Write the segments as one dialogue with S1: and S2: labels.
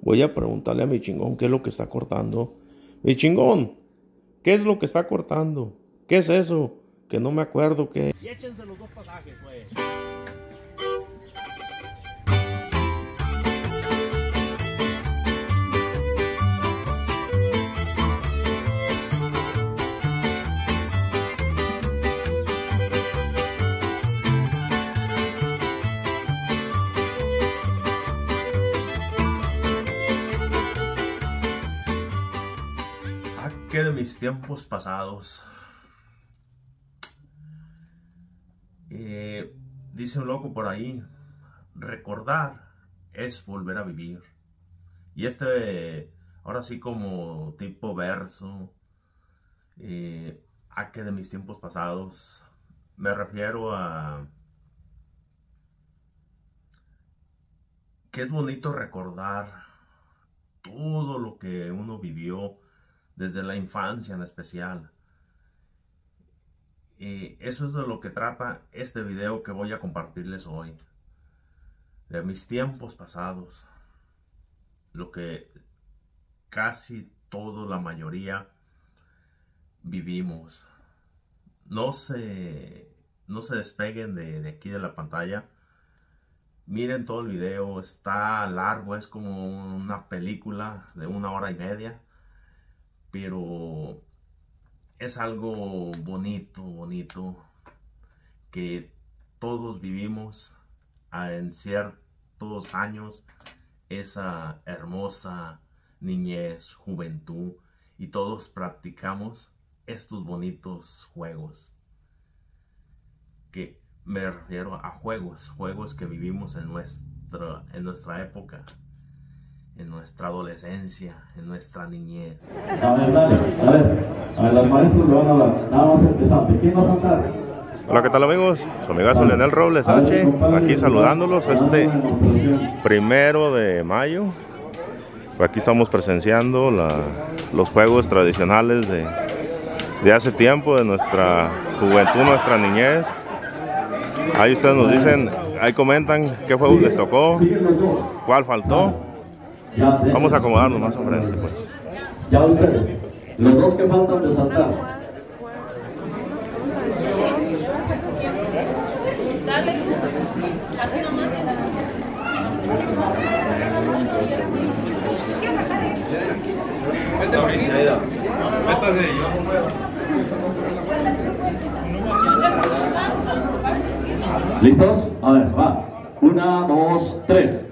S1: Voy a preguntarle a mi chingón qué es lo que está cortando. Mi chingón, ¿qué es lo que está cortando? ¿Qué es eso? Que no me acuerdo qué.
S2: Y échense los dos pasajes, pues.
S1: ¿Qué de mis tiempos pasados? Dice un loco por ahí, recordar es volver a vivir. Y ahora sí como tipo verso, ¿a qué de mis tiempos pasados? Me refiero a que es bonito recordar todo lo que uno vivió desde la infancia en especial. Eso es de lo que trata este video que voy a compartirles hoy. De mis tiempos pasados. Lo que casi todos, la mayoría, vivimos. No se despeguen de aquí de la pantalla. Miren todo el video. Está largo, es como una película de 1 hora y media. Pero es algo bonito, que todos vivimos en ciertos años, esa hermosa niñez, juventud, y todos practicamos estos bonitos juegos. Que me refiero a juegos que vivimos en nuestra época. En nuestra adolescencia, en nuestra niñez.
S3: A ver, dale, a ver, los maestros le van a hablar. Nada más empezando. ¿Quién va a saltar?
S1: Hola, ¿qué tal amigos? Su amigazo Leonel Robles H, aquí saludándolos este 1 de mayo. Aquí estamos presenciando los juegos tradicionales de hace tiempo, de nuestra juventud, nuestra niñez. Ahí ustedes nos dicen, ahí comentan qué juegos les tocó, cuál faltó. Vamos a acomodarnos más enfrente, pues.
S3: Ya ustedes, los dos que faltan de saltar.
S4: Dale, así nomás.
S5: Métase,
S3: ¿Listos? A ver, va. 1, 2, 3.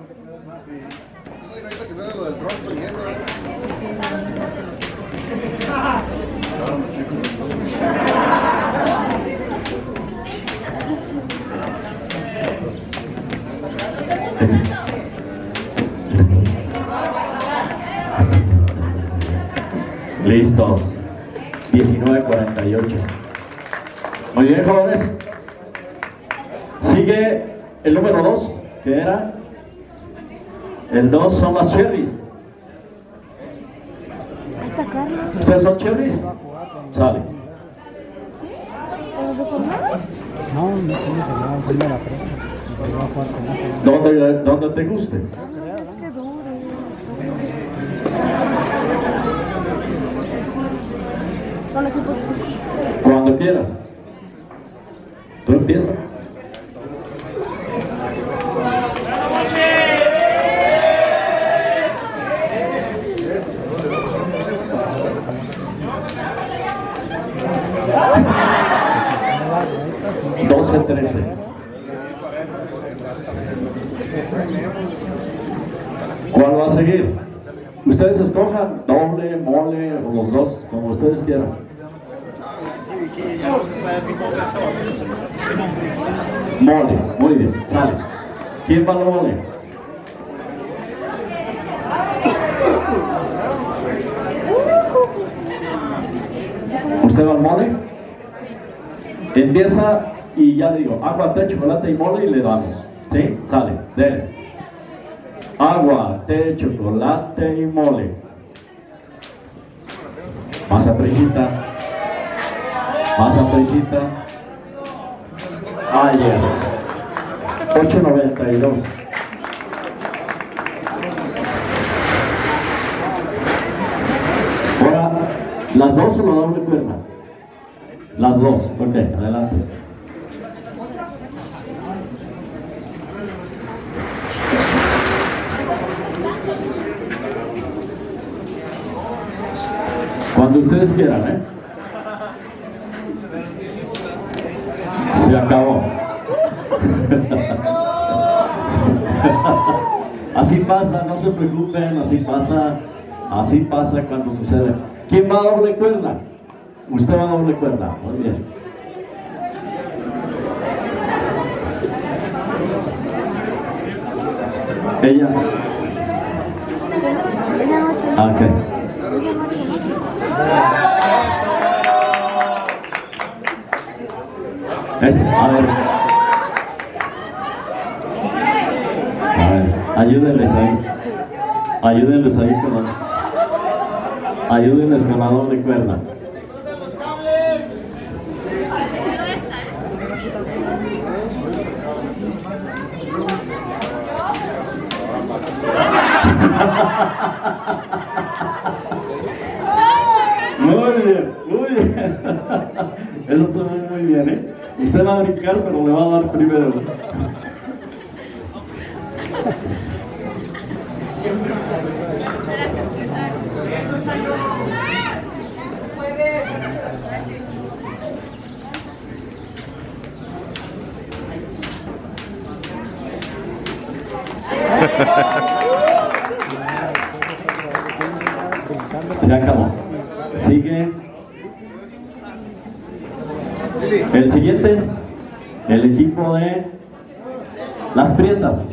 S3: Listos. 19:48. Muy bien, jóvenes. Sigue el número 2, que era el 2 son las cherries. ¿Ustedes son cherries? Sale. Donde te guste. Cuando quieras. Tú empieza. $12-13. ¿Cuál va a seguir? Ustedes escojan doble, mole o los dos, como ustedes quieran. Mole, muy bien, sale. ¿Quién va al mole? ¿Usted va al mole? Empieza y ya digo, agua, té, chocolate y mole y le damos. ¿Sí? Sale, dele. Agua, té, chocolate y mole. Más aprisita. Más aprisita. Ah, yes. 8.92. ¿Las dos o la doble cuerda? Las dos, ok, adelante. Cuando ustedes quieran, ¿eh? Se acabó. Así pasa, no se preocupen, así pasa cuando sucede. ¿Quién va a doble cuerda? Usted va a doble cuerda, muy bien. Ella. Ok. A ver, ayúdenles ahí ayúdenles con la doble cuerda. Muy bien, muy bien. Eso se ve muy bien, ¿eh? Usted va a brincar, pero le va a dar primero. Se acabó. Sigue. El siguiente, el equipo de Las Prietas.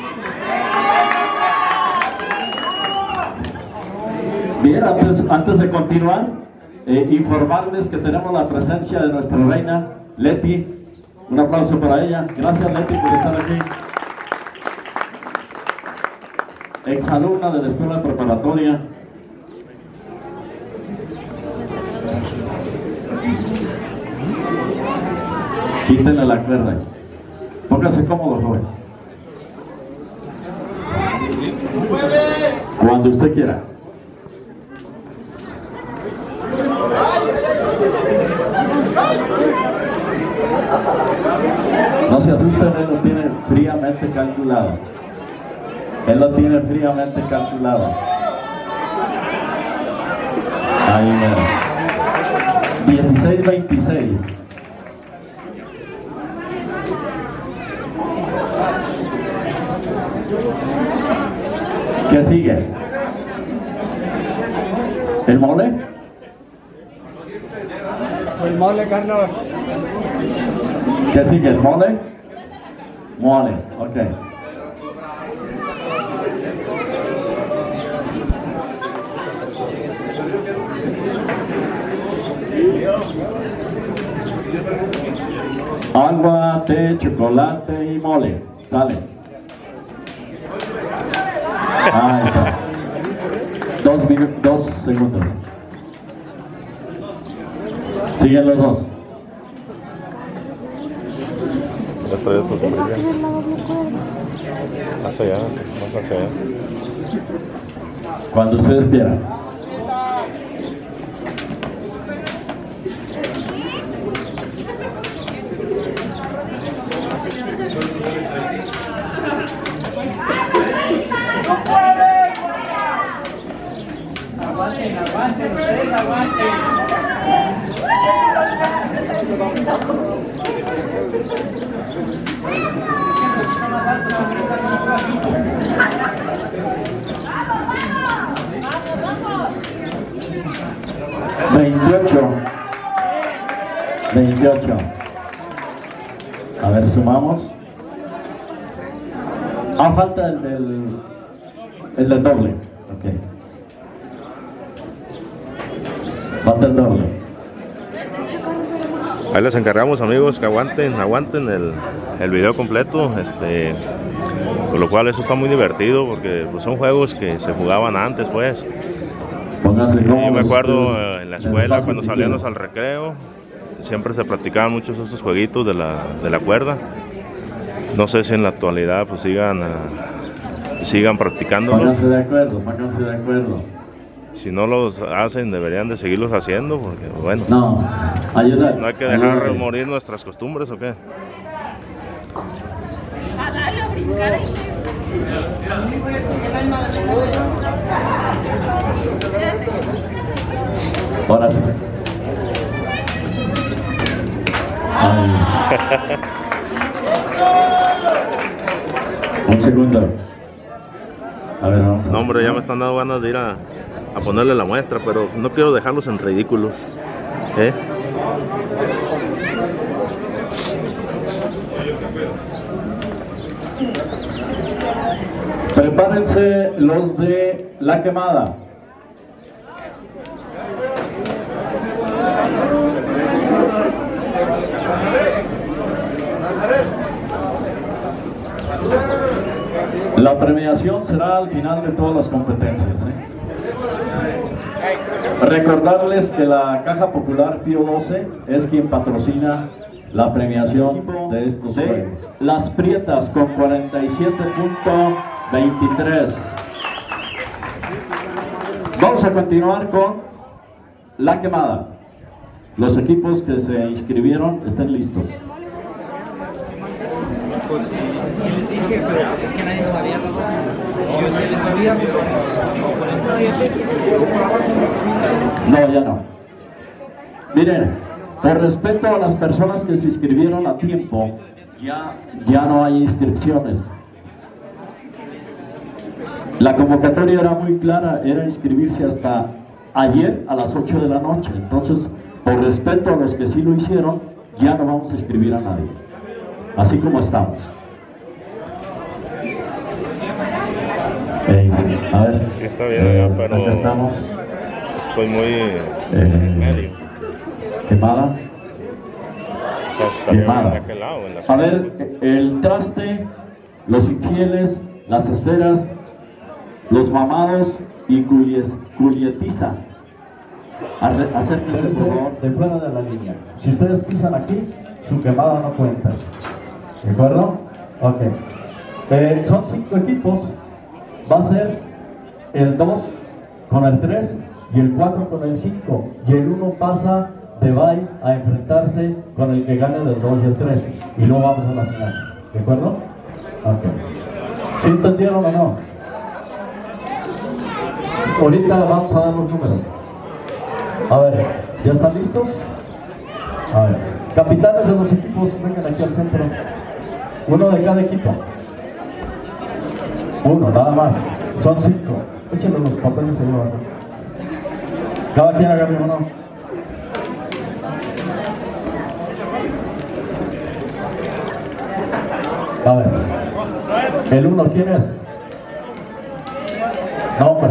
S3: Bien, antes de continuar, informarles que tenemos la presencia de nuestra reina Leti. Un aplauso para ella. Gracias, Leti, por estar aquí. Exalumna de la escuela preparatoria. Quítenle la cuerda. Póngase cómodo, joven. Cuando usted quiera. No se asuste, él lo tiene fríamente calculado. Él lo tiene fríamente calculado. Ahí mira. 16-26. ¿Qué sigue? ¿El mole?
S5: El mole, Carlos.
S3: ¿Qué sigue? ¿El mole? Mole, ok. Agua, té, chocolate y mole. Sale. Ahí está. 2 segundos. Siguen los dos.
S1: Hasta allá, hasta allá, más hacia allá.
S3: Cuando ustedes quieran.
S2: Aguanten, ustedes aguanten.
S3: 28. A ver, sumamos. Falta el del doble. Ok. Falta el doble.
S1: Ahí les encargamos, amigos, que aguanten el video completo, por lo cual eso está muy divertido, porque pues, son juegos que se jugaban antes, pues. Yo me acuerdo en la escuela, cuando salíamos al recreo, siempre se practicaban muchos estos jueguitos de la cuerda. No sé si en la actualidad pues sigan practicándolos.
S3: Pónganse de acuerdo, pónganse de acuerdo.
S1: Si no los hacen, deberían de seguirlos haciendo, porque bueno,
S3: No, ayuda.
S1: no hay que dejar morir nuestras costumbres, ¿o qué?
S4: A darle a brincar ahí.
S3: Ahora sí. Ay. Un segundo. A ver, vamos a...
S1: No, hombre, ya me están dando ganas de ir a ponerle la muestra, pero no quiero dejarlos en ridículos, ¿eh?
S3: Prepárense los de la quemada. La premiación será al final de todas las competencias, ¿eh? Recordarles que la Caja Popular Pío XII es quien patrocina la premiación de estos juegos. Las Prietas con 47.23. Vamos a continuar con la quemada. Los equipos que se inscribieron estén listos.
S2: Pues sí, les dije, pero pues es que nadie sabía. Yo sí les sabía, pero
S3: No, ya no. Miren, por respeto a las personas que se inscribieron a tiempo, ya no hay inscripciones. La convocatoria era muy clara, era inscribirse hasta ayer a las 8 de la noche. Entonces, por respeto a los que sí lo hicieron, ya no vamos a inscribir a nadie. Así como estamos. Sí. A ver.
S1: Sí, está bien, pero
S3: acá estamos.
S1: Estoy muy en medio.
S3: Quemada.
S1: O sea, estaría
S3: Quemada.
S1: de aquel lado, en la
S3: A
S1: zona.
S3: ver, el traste, los infieles, las esferas, los mamados y culietiza. Acérquense, por favor, de fuera de la línea. Si ustedes pisan aquí, su quemada no cuenta. ¿De acuerdo? Ok. Son 5 equipos. Va a ser el 2 con el 3 y el 4 con el 5. Y el 1 pasa de bye a enfrentarse con el que gane del 2 y el 3. Y luego vamos a la final. ¿De acuerdo? Ok. ¿Sí entendieron o no? Ahorita vamos a dar los números. A ver, ¿ya están listos? A ver, capitanes de los equipos, vengan aquí al centro. Uno de cada equipo. Uno, nada más. Son 5. Échenle los papeles ahí abajo. Cada quien agarre uno. A ver. ¿El 1 quién es? No, hombre.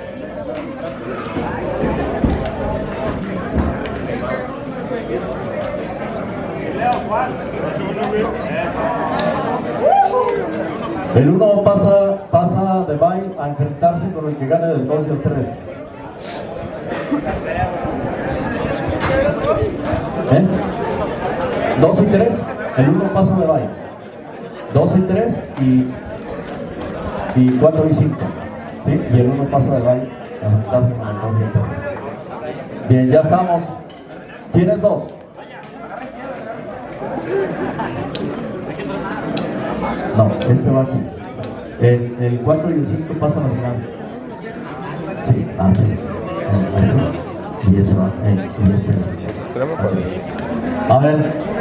S3: El 1 pasa de bye a enfrentarse con el que gane del 2 y el 3. ¿Eh? 2 y 3, el 1 pasa de bye. 2 y 3 y 4 y 5. ¿Sí? Y el 1 pasa de bye a enfrentarse con el 2 y el 3. Bien, ya estamos. ¿Quién es 2? No, este va aquí. El 4 y el 5 pasan al final. Sí, así. Así. Y ese va. Y este va. A ver.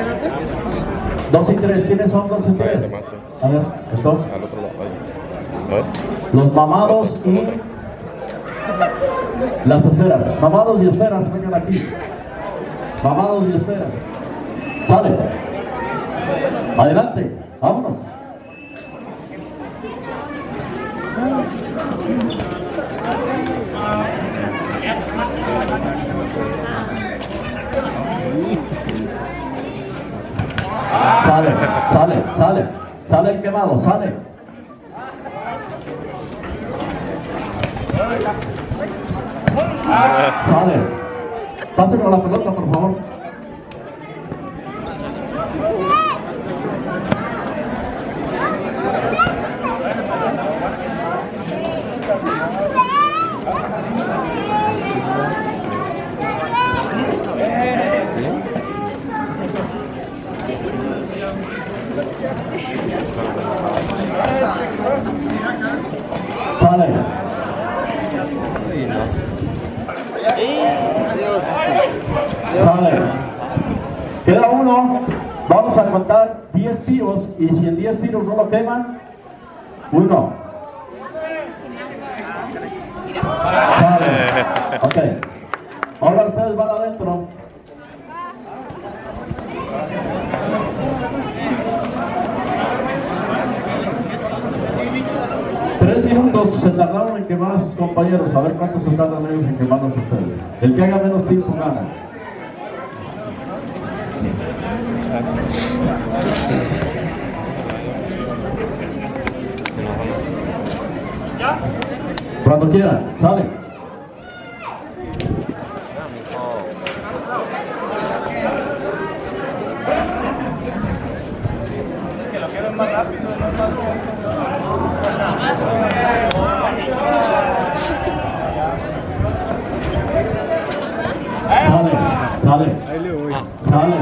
S3: 2 y 3, ¿quiénes son 2 y 3? A ver, el 2.
S1: Al otro lado. A ver.
S3: Los mamados y las esferas. Mamados y esferas, vengan aquí. Mamados y esferas. Sale. Adelante, vámonos. Sale el quemado, sale. Sale. Pásenme la pelota, por favor. Sale. Sale. Queda uno. Vamos a contar 10 tiros y si en 10 tiros no lo queman, 1. Sale. Ok. Ahora ustedes van adentro. Tres minutos se tardaron en quemar a sus compañeros. A ver cuánto se tardan ellos en quemarlos ustedes. El que haga menos tiempo gana. Cuando quieran, sale.
S6: Que lo quieran más rápido,
S3: Sale, sale. Sale.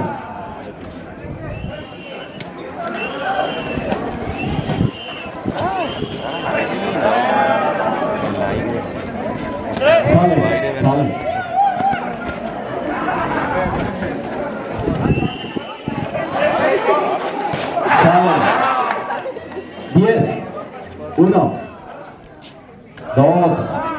S3: Sale, sale. Sale. 10. 1. 2.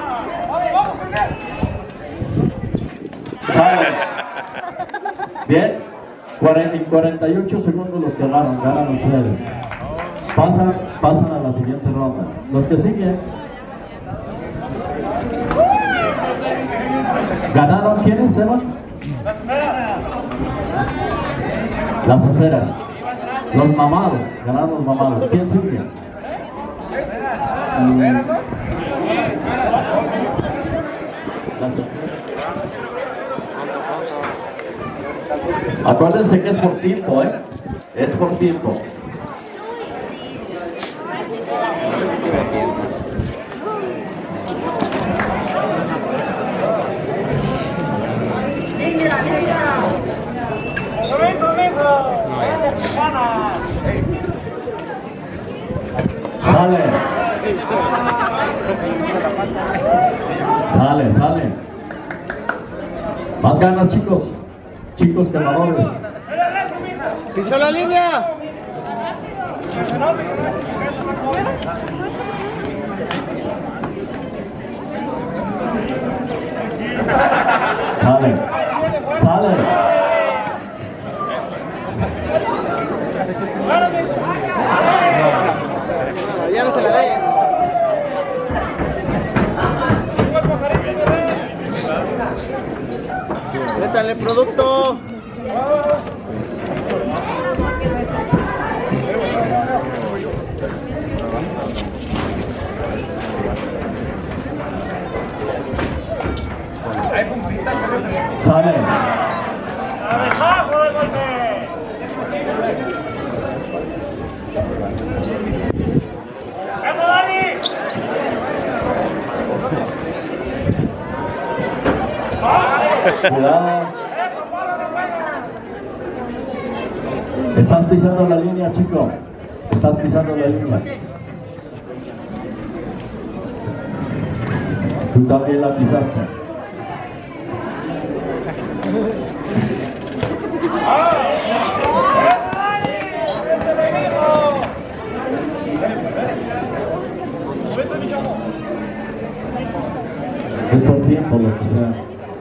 S3: Sale. Bien. 48 segundos los que ganan ustedes. Pasan a la siguiente ronda. Los que siguen. ¿Ganaron quiénes, Eva? Las aceras. Los mamados. Ganaron los mamados. ¿Quién sigue? Acuérdense que es por tiempo, ¿eh? Es por tiempo. Sale. Sale, sale. Más ganas, chicos. Chicos ganadores.
S6: ¡Pisó la línea!
S3: Sale. Sale.
S6: Ya no se la den. Métanle producto.
S3: Sale.
S6: ¡Abajo del golpe! ¡Eso, Dani!
S3: Cuidado. Estás pisando la línea, chico. Estás pisando la línea. Tú también la pisaste. Es por tiempo lo que sea.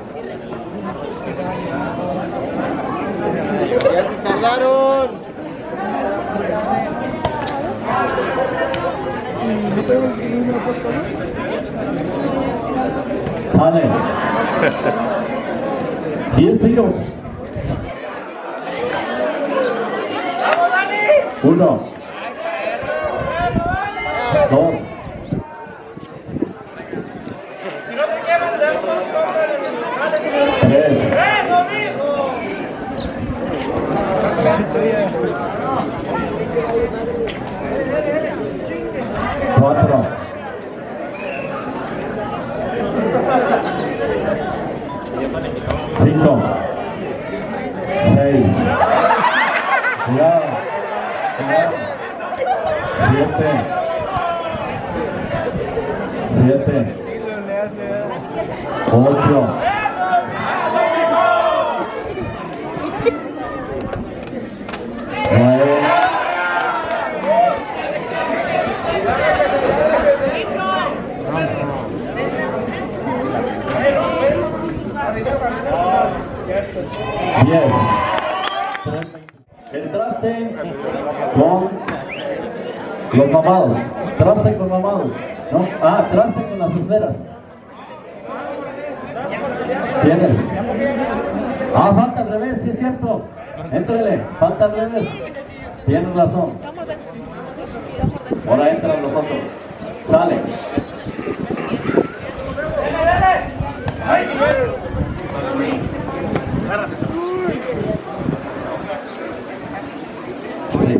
S6: ¡Ya se tardaron!
S3: Sale. 10 tiros. 1. 2.
S6: Si no te quemas, le damos
S3: 3.
S6: ¡Eso, mijo!
S3: 4. 5. 6. Cuidado. 7. 7, 8, 9, 10. El traste con los mamados. Traste con mamados. ¿No? Ah, traste con las esferas. ¿Tienes? Ah, falta al revés, sí es cierto. Éntrele, falta al revés. Tienes razón. Ahora entran los otros. Sale. Sí.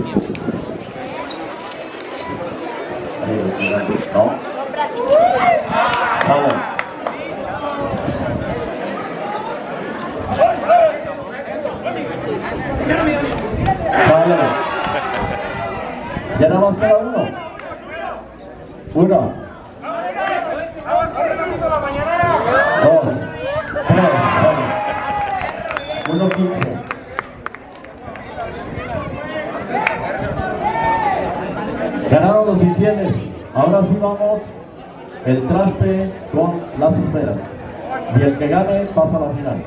S3: Sí, no. Sale. Sale. Ya nada más queda uno. Uno. 2, 3, 1:15. Ganaron los infieles. Ahora sí vamos el traste con las esferas. Y el que gane pasa a la final.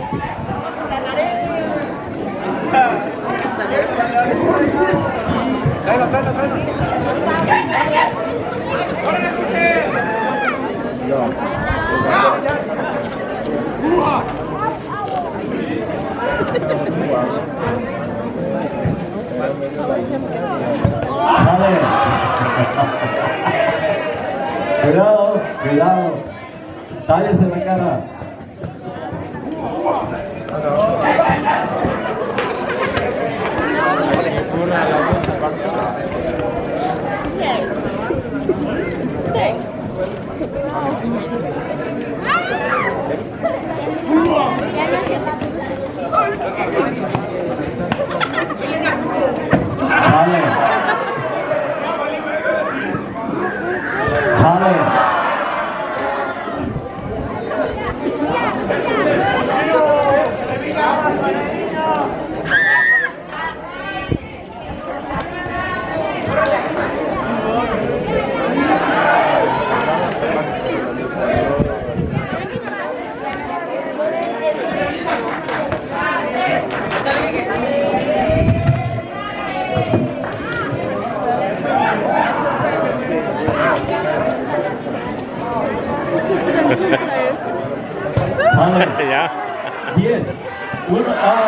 S3: Sale. Cuidado, cuidado. Tállese la cara. Sale. Sale. Sale.
S1: Ya.
S3: 10. 1.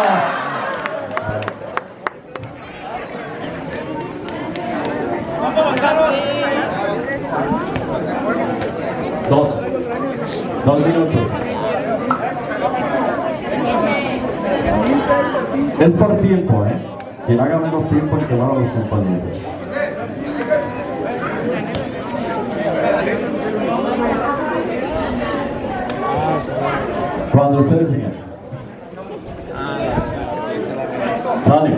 S3: Dos minutos. Es por tiempo, ¿eh? Quien haga menos tiempo es que lo hagan los compañeros. Cuando ustedes sigan. Sale.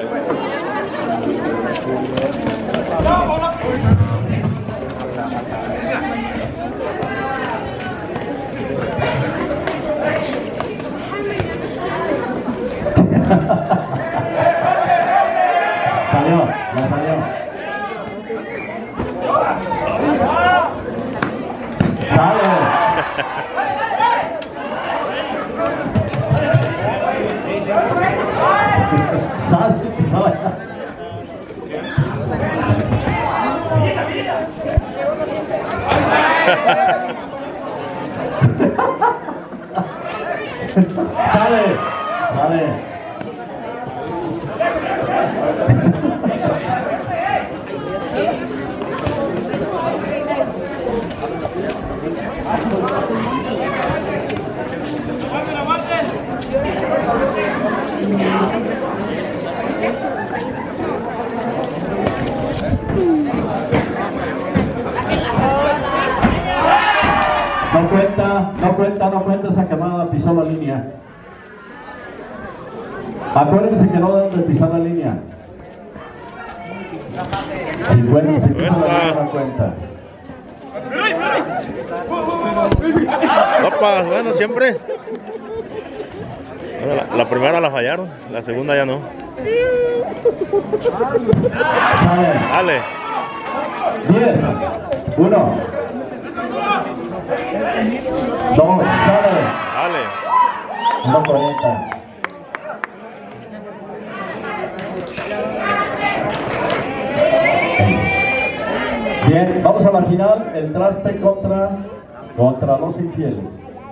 S3: Salió, la salió. Sale. Sale. Sale. No cuenta esa quemada, pisó la línea. Acuérdense que no deben de pisar la línea. Si pisa la línea, no cuenta.
S1: Opa, bueno, siempre. Bueno, la primera la fallaron, la segunda ya no. Dale.
S3: 10, 1, 2, sale.
S1: Dale.
S3: 1:40. Bien, vamos a la final, el traste contra los infieles.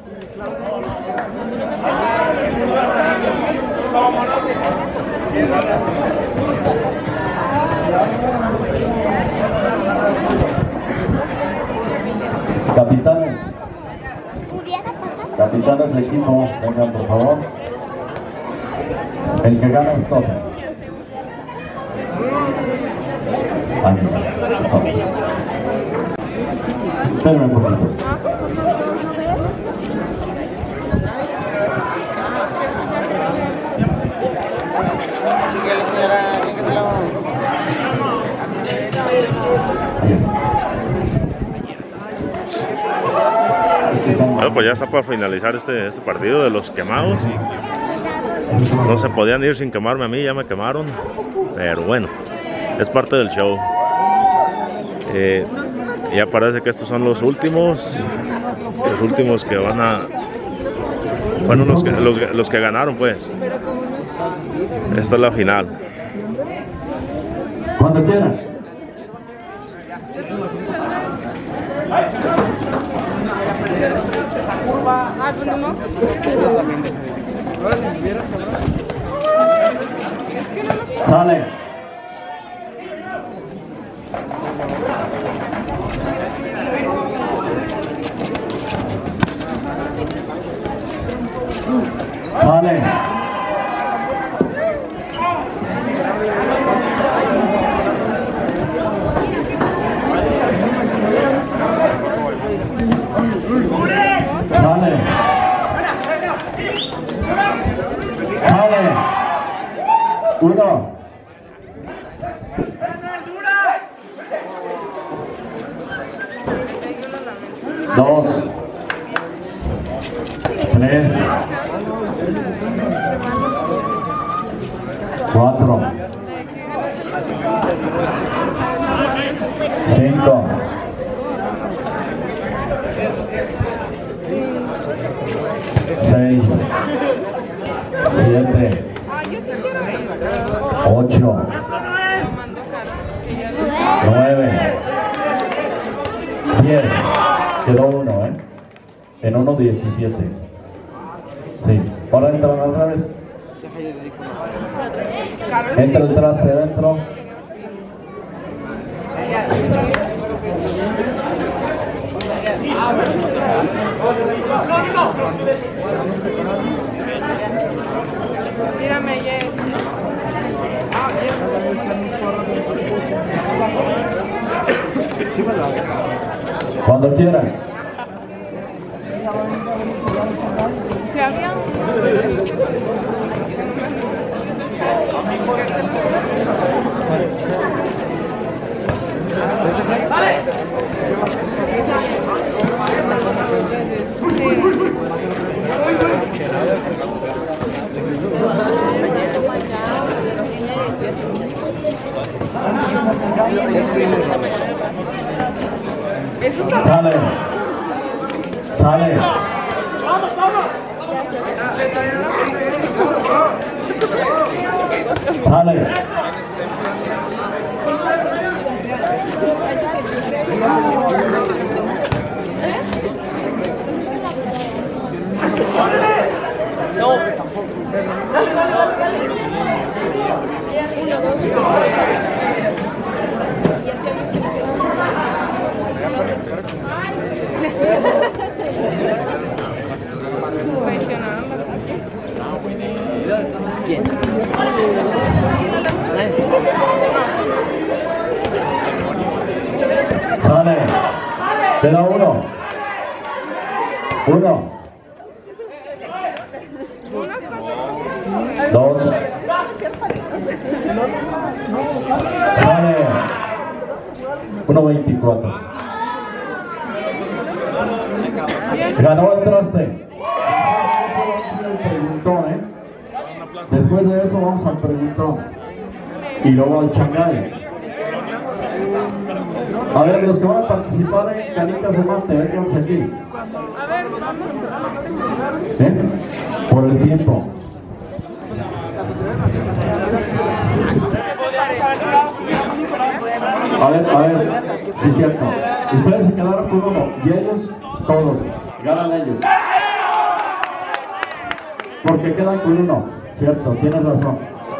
S3: Capitanes de equipo, vengan por favor. El que gana es todo. Espérame un poquito.
S1: Bueno, pues ya está por finalizar este partido de los quemados. No se podían ir sin quemarme a mí, ya me quemaron. Pero bueno, es parte del show. Ya parece que estos son los últimos que van a... Bueno, los que ganaron, pues. Esta es la final.
S3: Cuando quieran. Sale. Sale. Sale. Sale. 1. 2. 3. 4. 5. 6. 7. 8. 9. 10. Quedó 1, en 1:17. Sí. Ahora entran otra vez. Entra el traste adentro.
S4: Tírame, Jess.
S3: Cuando quieran.
S4: ¿Se había?
S3: Sale. Sale. Sale. Sale. Queda 1. 1. 2. Sale. 1:24. Ganó el traste. El preguntón, Después de eso vamos al preguntón. Y luego al Shanghái. A ver, los que van a participar en canicas de mate, vénganse aquí.
S4: A ver, vamos.
S3: Por el tiempo. A ver, sí es cierto. Ustedes se quedaron con uno y ellos, todos, ganan ellos. Porque quedan con uno, cierto, tienes razón.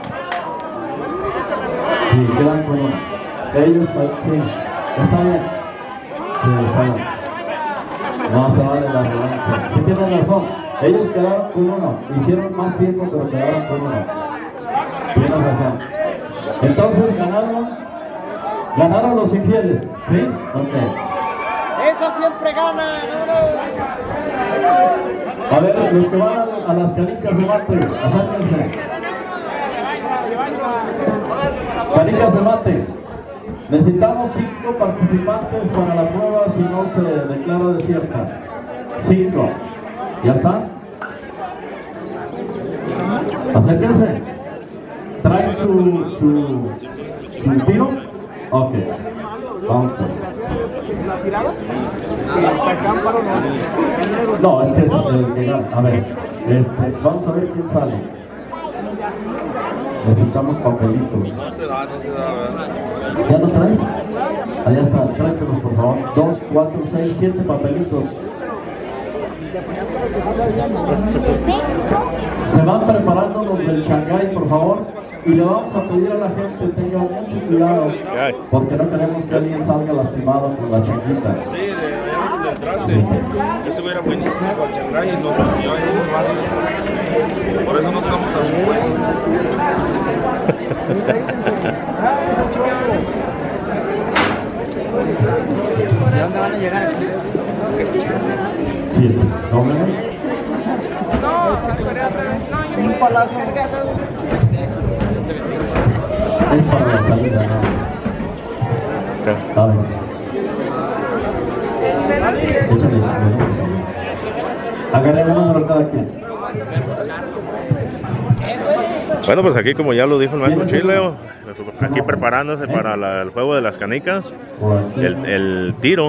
S3: Sí, quedan con uno. Ellos, sí, está bien. Sí, está bien. No se vale la revancha. Sí, tienes razón. Ellos quedaron con uno. Hicieron más tiempo, pero quedaron con uno. Tienes razón. Entonces ganaron los infieles. ¿Sí? Ok.
S6: Eso siempre gana.
S3: A ver, los que van a las canicas de mate, acérquense. Canicas de mate. Necesitamos 5 participantes para la prueba si no se declara desierta. 5. ¿Ya están? Acérquense. ¿Traen su tiro? Ok. Vamos pues. No, es que es llegar. A ver, vamos a ver quién sale. Necesitamos papelitos.
S6: No se da.
S3: ¿Ya lo traes? Allá está, tráetelos por favor. 2, 4, 6, 7 papelitos. Se van preparando los del Shanghái, por favor. Y le vamos a pedir a la gente que tenga mucho cuidado, porque no queremos que alguien salga lastimado con la changuita.
S6: Sí, del trance. Eso hubiera buenísimo con Shanghái y nos recibió ahí en el barrio. Por eso no estamos tan buenos.
S2: ¿De dónde van a llegar aquí?
S3: 7. ¿Doble?
S4: No,
S2: Un palacio.
S3: Es para la salida, ¿no? A ver. Échale. Agarremos uno cada quien.
S1: Bueno, pues aquí como ya lo dijo el maestro Chile, aquí preparándose para el juego de las canicas, el tiro.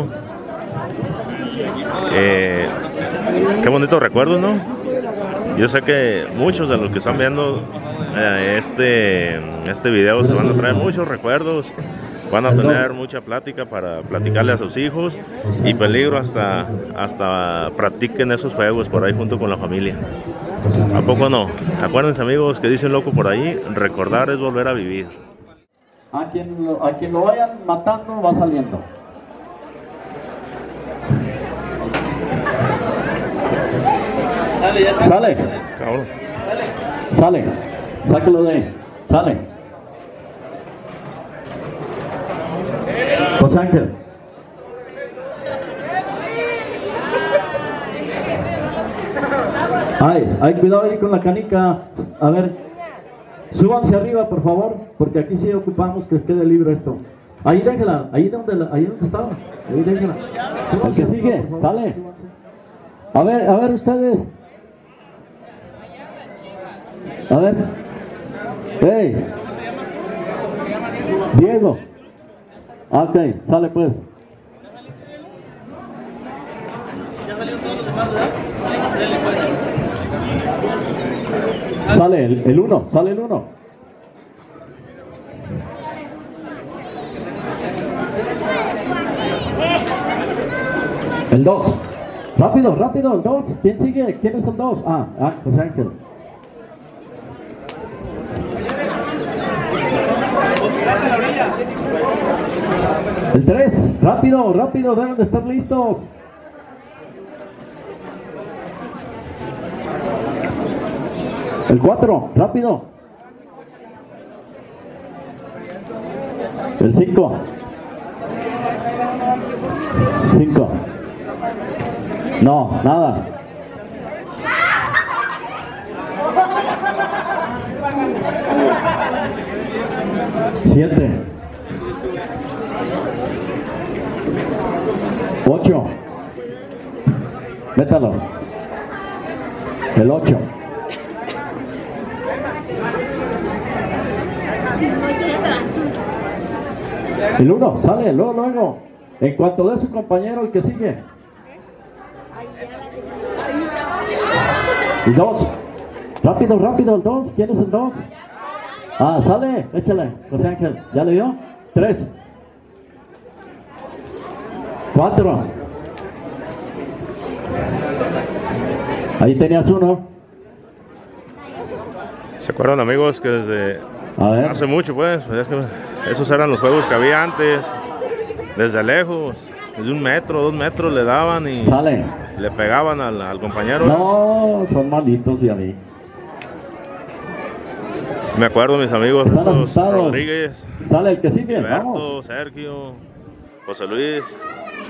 S1: Qué bonito recuerdo, ¿no? Yo sé que muchos de los que están viendo este video se van a traer muchos recuerdos, van a tener mucha plática para platicarle a sus hijos y peligro hasta practiquen esos juegos por ahí junto con la familia. ¿A poco no? Acuérdense, amigos, que dice un loco por ahí, recordar es volver a vivir.
S3: A quien lo vayan matando va saliendo. Sale.
S1: Cabrón.
S3: Sale. Sáquelo de ahí. Sale. José Ángel. Ay, cuidado ahí con la canica. A ver, súbanse arriba, por favor, porque aquí sí ocupamos que quede libre esto. Ahí déjela, ahí donde estaba. Ahí déjela. El que sigue, sale. A ver ustedes. A ver. Hey. Diego. Ok, sale pues. Sale el 1, sale el 1. El 2. Rápido, el 2. ¿Quién sigue? ¿Quién es el 2? José Ángel. El 3. Rápido, deben de estar listos. El 4, rápido. El 5. 5. No, nada. 7. 8. Métalo. El 8. El 1, sale, luego. En cuanto dé su compañero, el que sigue. El 2. Rápido, el 2. ¿Quién es el 2? Ah, sale, échale, José Ángel. ¿Ya le dio? 3. 4. Ahí tenías 1.
S1: ¿Se acuerdan, amigos, que desde
S3: A ver.
S1: hace mucho, pues, es que esos eran los juegos que había antes? Desde lejos, desde 1 metro, 2 metros le daban y
S3: Sale.
S1: le pegaban al compañero.
S3: No, son malitos y a mí.
S1: Me acuerdo, mis amigos,
S3: Están
S1: estos
S3: asustados.
S1: Rodríguez,
S3: Sale el que sigue,
S1: Alberto,
S3: vamos.
S1: Sergio, José Luis.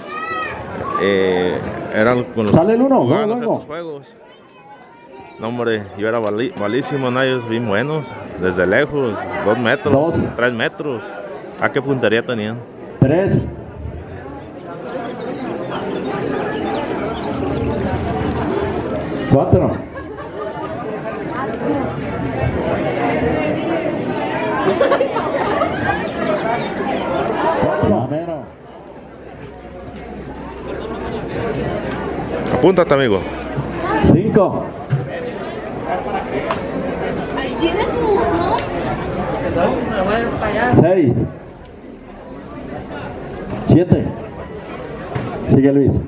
S1: Eran con los
S3: Sale el 1,
S1: jugaban
S3: luego.
S1: estos juegos. No, hombre, yo era malísimo en ellos, bien buenos. Desde lejos, 2 metros,
S3: 2.
S1: 3 metros. ¿A qué puntería tenían?
S3: 3. 4. 4.
S1: Apúntate, amigo.
S3: 5.
S4: Ahí tienes uno.
S3: 6. 7. Sigue Luis.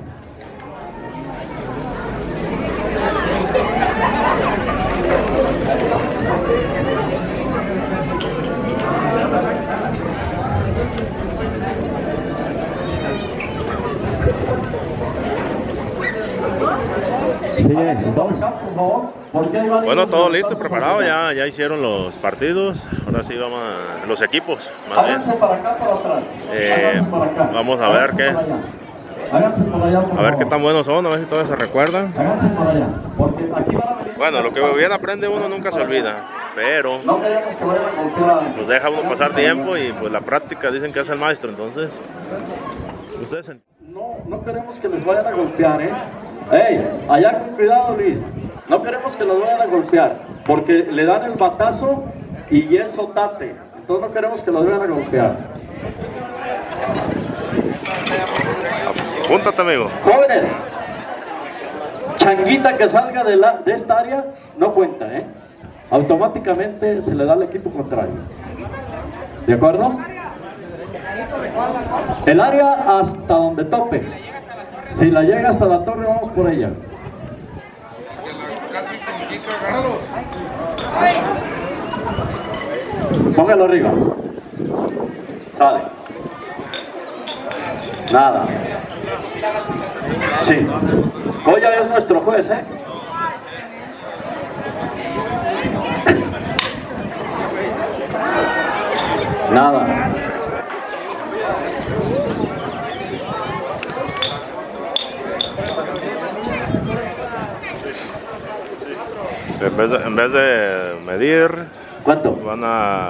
S3: 2.
S1: Bueno, todo listo, preparado, ya hicieron los partidos. Ahora sí vamos a los equipos, más bien.
S3: Háganse para acá, para atrás. Háganse para acá.
S1: Vamos a ver qué.
S3: Háganse para allá, por
S1: A ver qué
S3: favor.
S1: tan buenos son, a ver si todavía se recuerdan.
S3: Háganse para allá, porque aquí van a venir.
S1: Bueno, lo que bien aprende uno nunca se olvida, pero
S3: No queremos que vayan a golpear.
S1: pues deja uno pasar tiempo y pues la práctica dicen que es el maestro, entonces ustedes
S3: No queremos que les vayan a golpear, ¿eh? ¡Ey! Allá con cuidado, Luis. No queremos que los vayan a golpear, porque le dan el batazo y es sotate. Entonces no queremos que los vayan a golpear.
S1: Apúntate, amigo.
S3: Jóvenes, changuita que salga de esta área no cuenta, ¿eh? Automáticamente se le da al equipo contrario. ¿De acuerdo? El área hasta donde tope. Si la llega hasta la torre, vamos por ella. Póngalo arriba. Sale. Nada. Sí. Goya es nuestro juez, ¿eh? Nada.
S1: En vez de medir,
S3: ¿Cuánto?
S1: van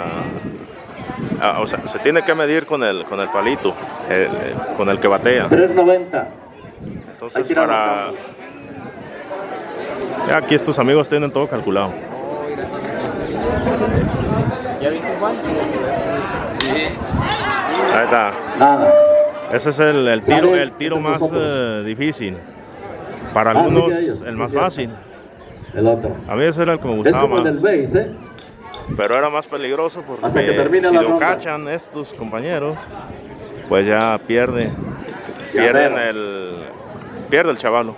S1: o sea, se tiene que medir con el palito, con el que batea.
S3: 3.90.
S1: Entonces
S3: Hay que ir a
S1: para...
S3: anotarlo.
S1: Ya aquí estos amigos tienen todo calculado. Ahí está.
S3: Nada.
S1: Ese es el tiro más difícil. Para
S3: Ah, sí,
S1: algunos
S3: que ellos,
S1: el
S3: sí,
S1: más
S3: cierto.
S1: fácil.
S3: El otro.
S1: A mí ese era el que me
S3: Es
S1: gustaba
S3: como el del
S1: más.
S3: base, ¿eh?
S1: Pero era más peligroso porque
S3: Hasta que termine
S1: si
S3: la
S1: lo
S3: ronda.
S1: cachan estos compañeros, pues ya pierde el chavalo.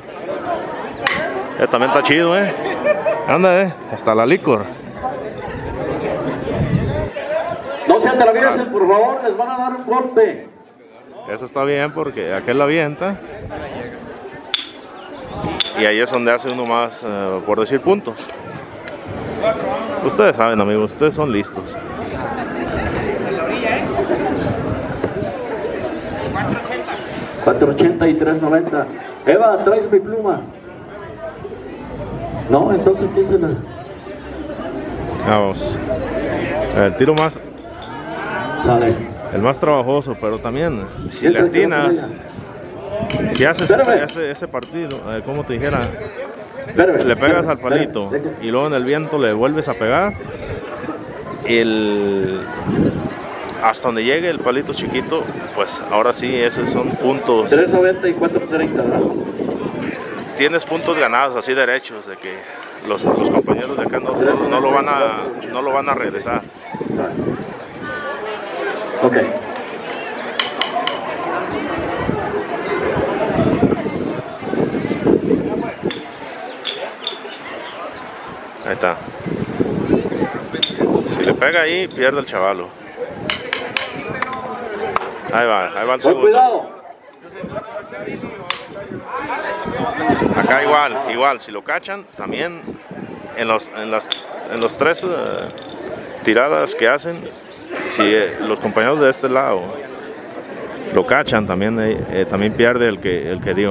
S1: También está chido, anda, hasta la licor.
S3: No se atraviesen, por favor, les van a dar un golpe.
S1: Eso está bien porque aquel la avienta y ahí es donde hace uno más, por decir, puntos. Ustedes saben, amigos, ustedes son listos.
S3: $4.80 y $3.90. Eva, traes mi pluma. No, entonces ¿quién se la...?
S1: Vamos. El tiro más,
S3: Sale.
S1: el más trabajoso, pero también si
S3: ¿Quién
S1: le
S3: se quedó con
S1: atinas,
S3: ella?
S1: Si haces ese partido, como te dijera, le pegas al palito y luego en el viento le vuelves a pegar, hasta donde llegue el palito chiquito, pues ahora sí, esos son puntos.
S3: 3.90 y 4.30, ¿verdad? Tienes
S1: puntos ganados así derechos, de que los compañeros de acá no lo van a regresar.
S3: Ok.
S1: Ahí está. Si le pega ahí, pierde el chavalo. Ahí va el segundo.
S3: Cuidado.
S1: Acá igual, si lo cachan, también en los tres tiradas que hacen, si los compañeros de este lado lo cachan, también pierde el que dio.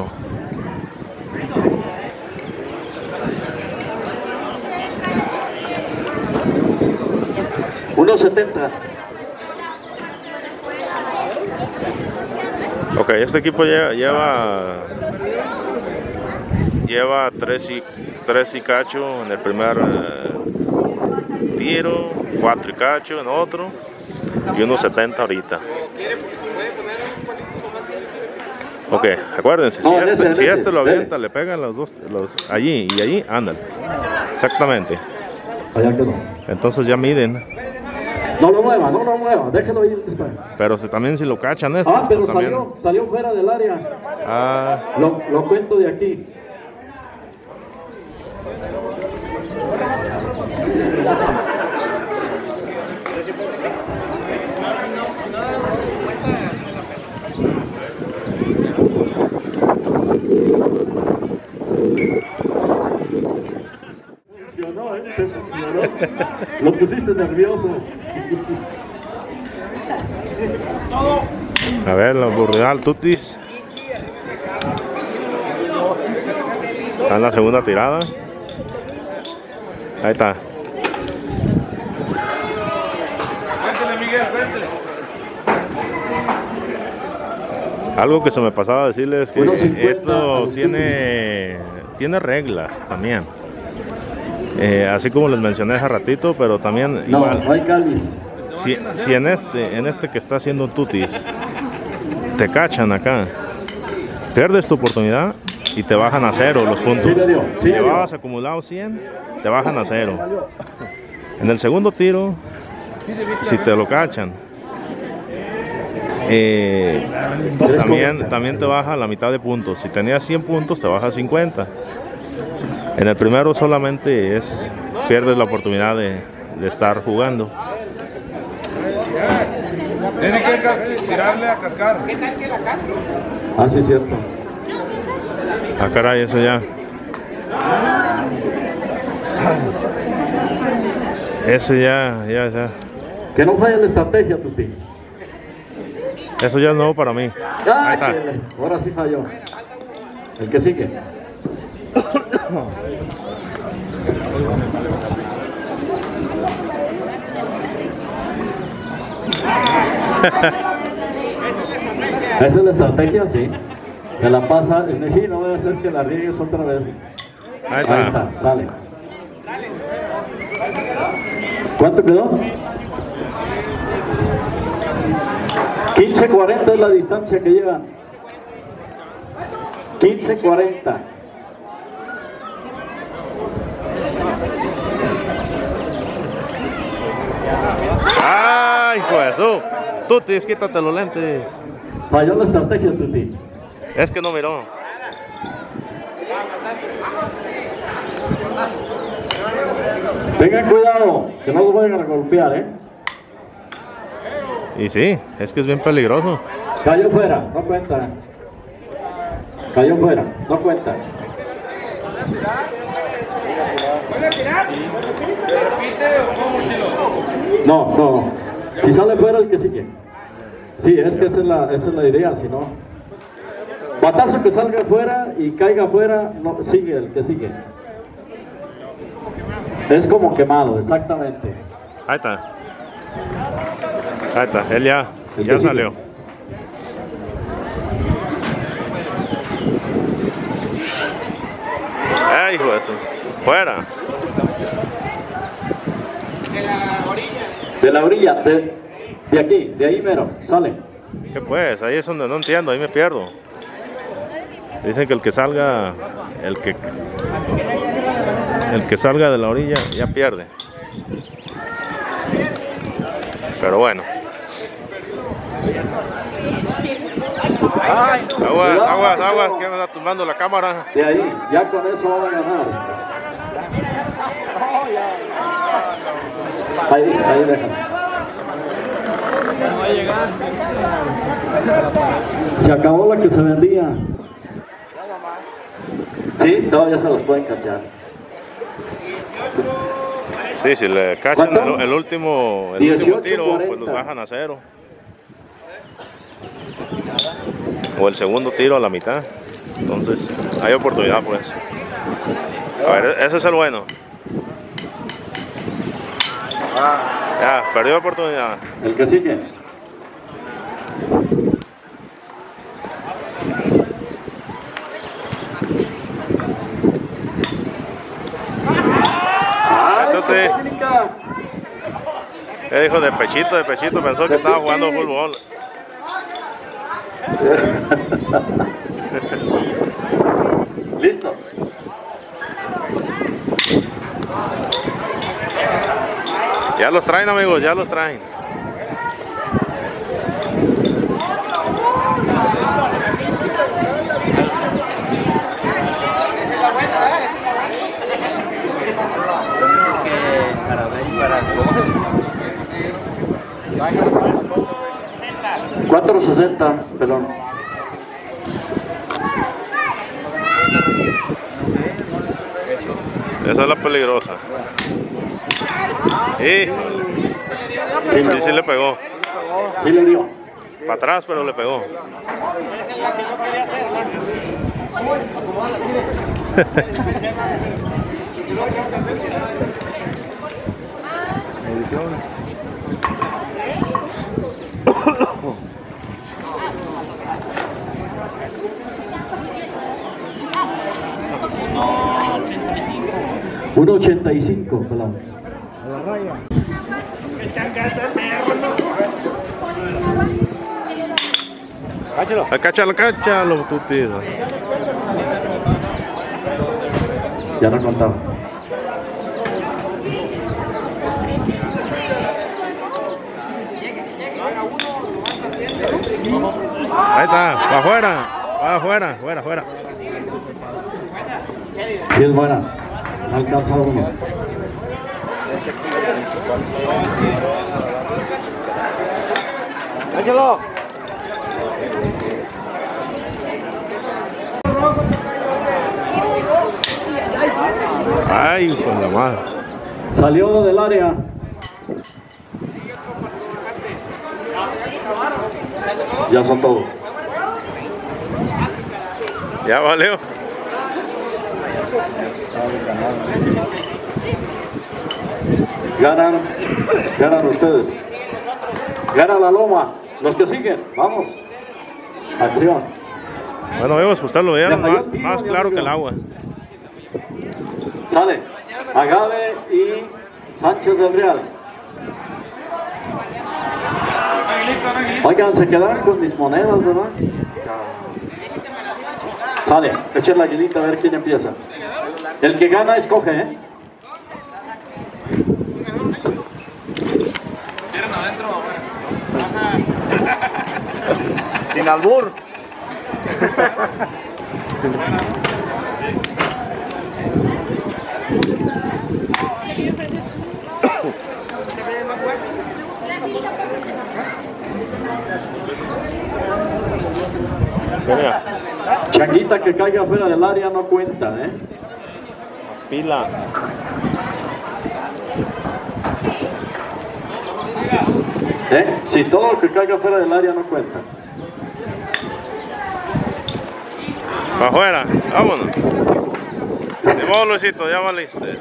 S3: $1.70.
S1: Ok, este equipo lleva 3 y cacho en el primer tiro, 4 y cacho en otro y 1.70 ahorita. Ok, acuérdense, si este lo avienta, le pegan los dos, allí y allí, andan. Exactamente.
S3: Allá quedó.
S1: Entonces ya miden.
S3: No lo mueva, déjelo ahí donde está.
S1: Pero también si lo cachan esto.
S3: Pero
S1: pues también...
S3: salió fuera del área. Lo cuento de aquí. Te funcionó. Lo pusiste nervioso.
S1: A ver, la Burreal Tutis. Está en la segunda tirada. Ahí está. Algo que se me pasaba a decirles es que esto tiene reglas también. Así como les mencioné hace ratito, pero también igual.
S3: No hay Calvis.
S1: Si en este que está haciendo un tutis te cachan acá, pierdes tu oportunidad y te bajan a 0 los puntos. Si llevabas acumulado 100, te bajan a 0. En el segundo tiro, si te lo cachan, también te baja la mitad de puntos. Si tenías 100 puntos, te baja 50. En el primero solamente pierdes la oportunidad de estar jugando.
S6: Tiene que tirarle a cascar.
S2: ¿Qué tal que la casca?
S3: Ah, sí, cierto.
S1: Ah, caray, eso ya. Ese ya.
S3: Que no falla la estrategia, Tuti.
S1: Eso ya es nuevo para mí. Ahí está.
S3: Ahora sí falló. El que sigue. Esa es la estrategia, sí. Se la pasa, sí, no debe ser que la riegues otra vez.
S1: Ahí está,
S3: sale. ¿Cuánto quedó? 15.40 es la distancia que llevan. 15.40.
S1: ¡Ay, hijo de eso! Tutis, quítate los lentes.
S3: Falló la estrategia, Tuti.
S1: Es que no miró.
S3: Tengan cuidado, que no los vayan a golpear, ¿eh?
S1: Y sí, es que es bien peligroso.
S3: Cayó fuera, no cuenta. Cayó fuera, no cuenta. No. Si sale fuera, el que sigue. Sí, es que esa es la idea, si no. Batazo que salga fuera y caiga fuera, no, sigue el que sigue. Es como quemado, exactamente.
S1: Ahí está, él ya salió. Hijo de eso. Fuera.
S3: De la orilla, de aquí, de ahí mero, sale.
S1: ¿Qué pues? Ahí es donde no entiendo, ahí me pierdo. Dicen que el que salga, el que salga de la orilla ya pierde. Pero bueno. Aguas, que me está tumbando la cámara.
S3: De ahí, ya con eso van a ganar. Ahí dejan. Se acabó la que se vendía. Sí, todavía se los pueden cachar.
S1: Sí, si le cachan el último
S3: 18,
S1: tiro,
S3: 40.
S1: pues los bajan a 0. O el segundo tiro a la mitad. Entonces, hay oportunidad pues. A ver, ese es el bueno. Ya, perdió oportunidad.
S3: El que sigue.
S1: Métete. ¿Qué dijo? De pechito, pensó que estaba jugando fútbol.
S3: ¿Listos?
S1: Ya los traen, amigos, ya los traen.
S3: $4.60, pelón.
S1: Esa es la peligrosa. Y sí le pegó.
S3: Sí le dio.
S1: Para atrás, pero le pegó.
S3: $1.85, pelón.
S5: A la raya.
S1: Cáchalo, tú, tío.
S3: Ya no contaba.
S1: Ahí está, va afuera.
S3: Sí, es buena. No alcanza uno.
S5: Échalo.
S1: Ay, con la madre.
S3: Salió del área. Ya son todos.
S1: Ya valió.
S3: Ganan ustedes. Gana la loma. Los que siguen, vamos. Acción.
S1: Bueno, amigos, pues lo vieron más claro que el agua.
S3: Sale Agave y Sánchez del Real. Oigan, se quedaron con mis monedas, ¿verdad? Sale, echen la aguilita a ver quién empieza. El que gana escoge, ¿eh?
S5: Sin albur.
S3: Changuita que caiga fuera del área no cuenta, ¿eh?
S1: Pila.
S3: Si todo lo que caiga fuera del área no cuenta.
S1: Para afuera, vámonos. Ni modo, Luisito, ya valiste.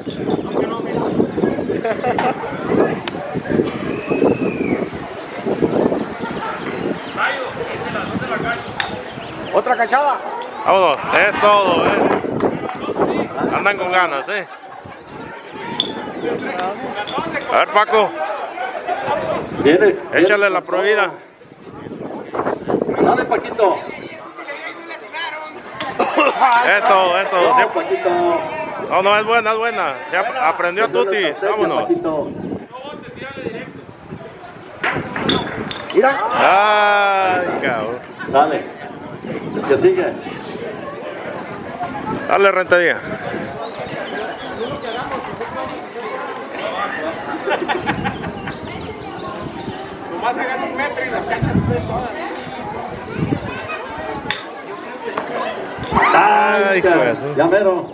S5: Otra cachada.
S1: Vámonos, es todo, Andan con ganas, ¿eh? A ver, Paco.
S3: Viene.
S1: Échale la prohibida.
S3: Sale Paquito.
S1: Esto.
S3: No, Paquito.
S1: No, es buena. Ya aprendió Tutis. Vámonos.
S3: Paquito.
S1: Ay, cabrón.
S3: Sale. El que sigue.
S1: Dale, Rentería.
S6: Nomás hagan 1 metro y las cachan ustedes todas.
S1: Ay, hijo de eso.
S3: Ya mero.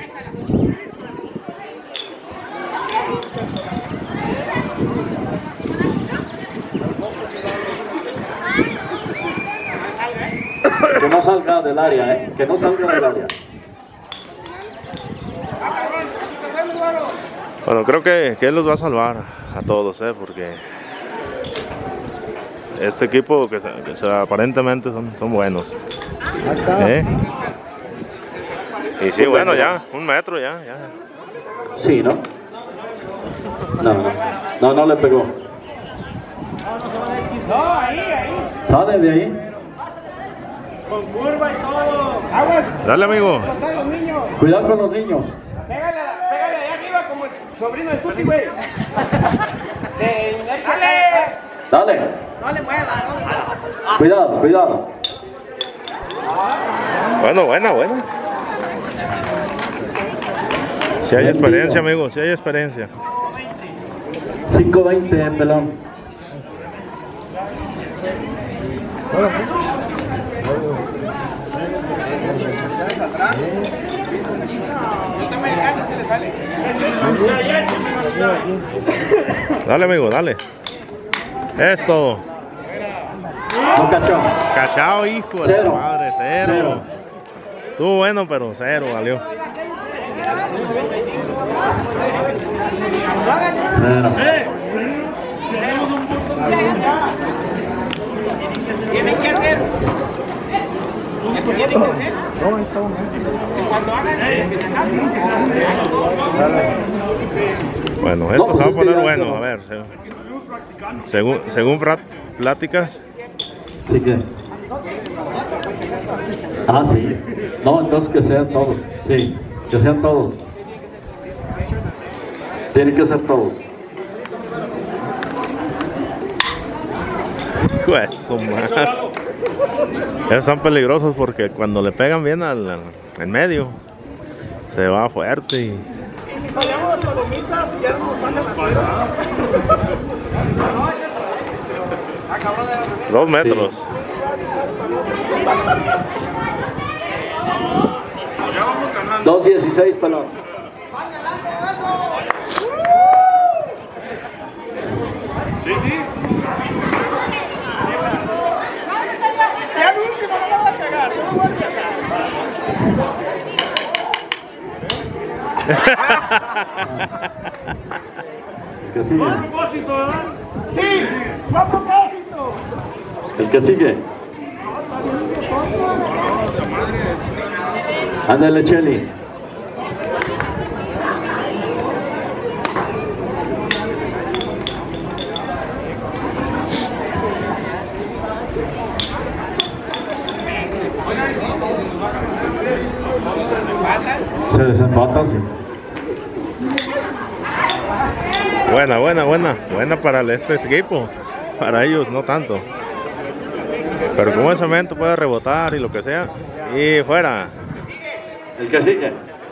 S3: Que no salga del área, que no salga del área.
S1: Bueno, creo que él los va a salvar a todos, porque este equipo que aparentemente son buenos. Y sí, bueno, ya, 1 metro ya.
S3: Sí, ¿no? No le pegó.
S6: No, ahí.
S3: Sale de ahí.
S6: Con curva y todo. Aguas.
S1: Dale, amigo.
S6: Los niños.
S3: Cuidado con los niños.
S6: Pégale ahí arriba como el sobrino de Tuti, güey.
S3: Dale.
S6: No le muevas.
S3: Cuidado.
S1: Bueno, buena. Si hay experiencia, amigo, si hay experiencia.
S3: 5-20, pelón.
S1: Dale, amigo, dale. Esto.
S3: No cachó.
S1: Cachao, hijo de la madre, 0. Estuvo bueno, pero 0 valió.
S3: 0.
S6: Tienen que hacer.
S1: Bueno, esto se va a poner bueno, a ver. Según pláticas.
S3: Sí que. Sí. No, entonces que sean todos. Sí, que sean todos. Tienen que ser todos.
S1: Hijo de su madre. Esos son peligrosos porque cuando le pegan bien en medio, se va fuerte y
S6: si fallamos las palomitas, ya no nos mandan a hacer.
S1: 2 metros.
S3: Sí. 2-16, pelón.
S6: Sí. Ya el último no vas a cagar, no lo vuelves a
S3: El que sigue.
S6: cagar. propósito, ¿verdad? Sí, fue a propósito.
S3: El que sigue. Ándale, Cheli. Se desempata, sí.
S1: Buena para este equipo. Para ellos no tanto. Pero como ese cemento puede rebotar y lo que sea. Y fuera.
S3: El que sigue.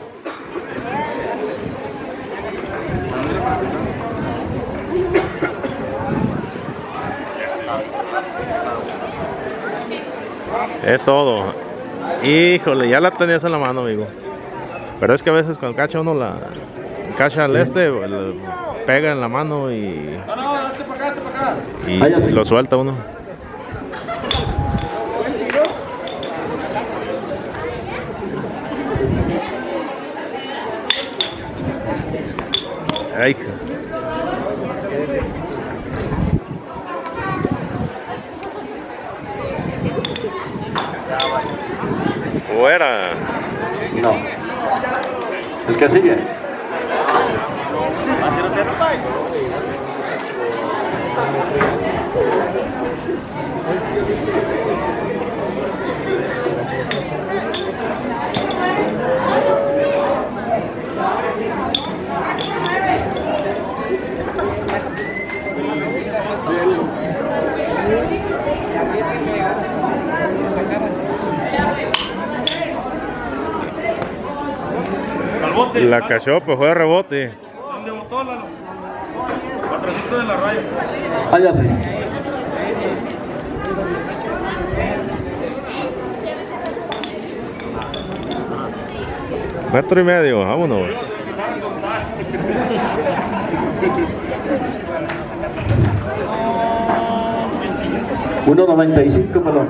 S1: Es todo. Híjole, ya la tenías en la mano, amigo. Pero es que a veces cuando cacha uno cacha al le pega en la mano y lo suelta uno. Ay. Fuera.
S3: No. El que sigue.
S1: La cachó, pues fue de rebote.
S6: ¿Dónde botó, Lalo? Atrásito de la raya.
S3: Allá sí.
S1: Metro y medio, vámonos.
S3: $1.95, pelón.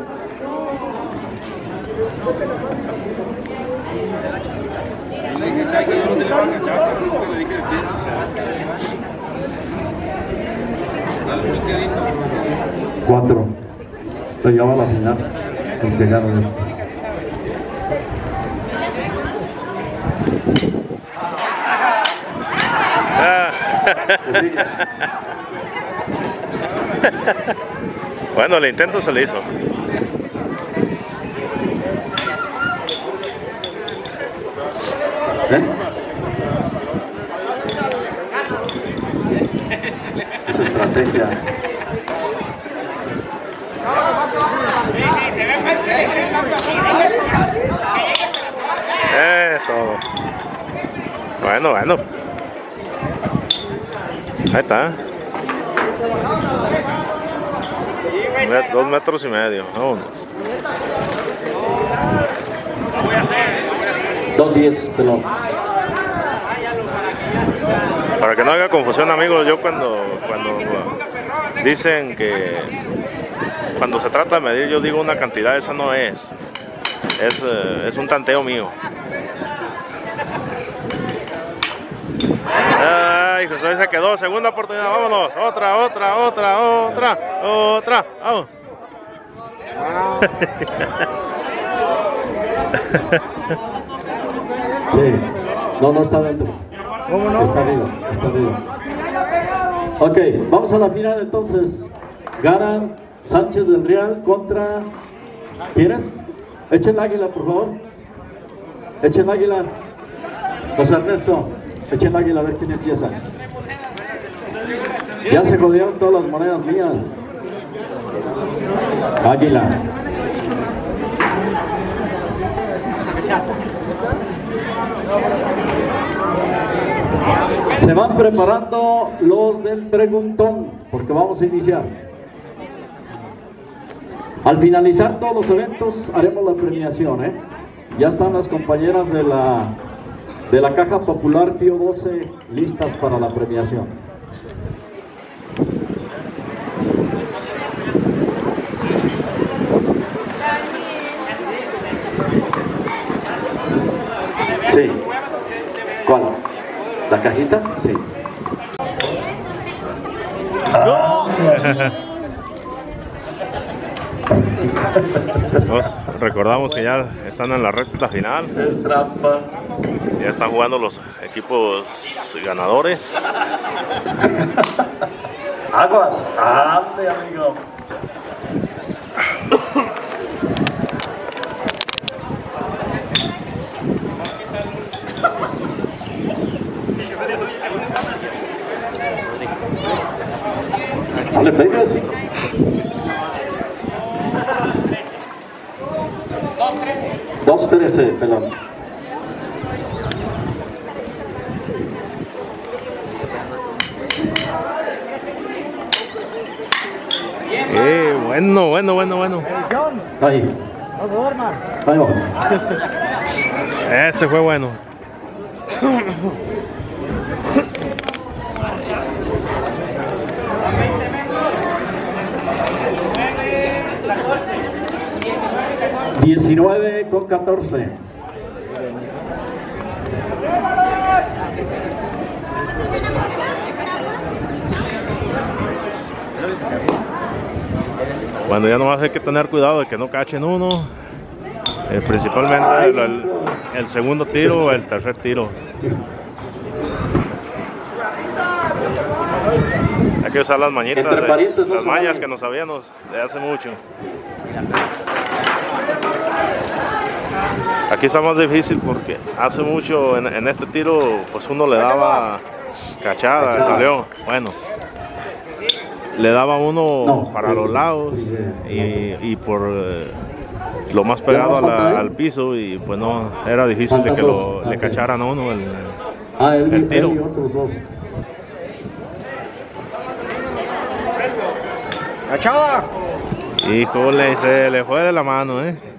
S3: Cuatro. Lo llevaba a la final. El que ganaron estos. Que sigue.
S1: Bueno, el intento se le hizo.
S3: Esa estrategia.
S1: Todo. Bueno. Ahí está. 2 metros y medio. Vámonos.
S3: 2.10, pelón.
S1: Para que no haga confusión, amigos, yo cuando dicen que cuando se trata de medir, yo digo una cantidad, esa no es. Es un tanteo mío. Ay, Josué se quedó, segunda oportunidad, vámonos. Otra. Vamos.
S3: Sí, no está dentro.
S5: ¿Cómo no?
S3: Está arriba. Ok, vamos a la final entonces. Ganan Sánchez del Real contra... ¿Quieres? Echen águila, por favor. Echen águila. José Ernesto, echen águila a ver quién empieza. Ya se jodieron todas las monedas mías. Águila. Se van preparando los del preguntón, porque vamos a iniciar. Al finalizar todos los eventos haremos la premiación, ¿eh? Ya están las compañeras de la Caja Popular Pío 12 listas para la premiación. Sí. ¿Cuál? ¿La cajita? Sí.
S1: Entonces, recordamos que ya están en la recta final.
S3: Es trampa.
S1: Ya están jugando los equipos ganadores.
S3: Aguas. Ande, amigo. No le pegues. 2.13, pelón.
S1: Bueno.
S3: Ahí.
S5: No se duerma.
S3: Ahí va.
S1: Ese fue bueno. $19.14. Bueno, ya nomás hay que tener cuidado de que no cachen uno. Principalmente el segundo tiro o el tercer tiro. Hay que usar las mañitas,
S3: Entre parientes no
S1: las
S3: se
S1: mañas
S3: vale.
S1: que nos sabíamos de hace mucho. Aquí está más difícil porque hace mucho en este tiro pues uno le daba cachada, salió, bueno, le daba uno
S3: No,
S1: para
S3: pues,
S1: los lados
S3: sí,
S1: y por lo más pegado al piso y pues no, era difícil de que le cacharan a uno el tiro.
S3: Él y otros dos.
S5: ¡Cachada!
S1: Híjole, se le fue de la mano,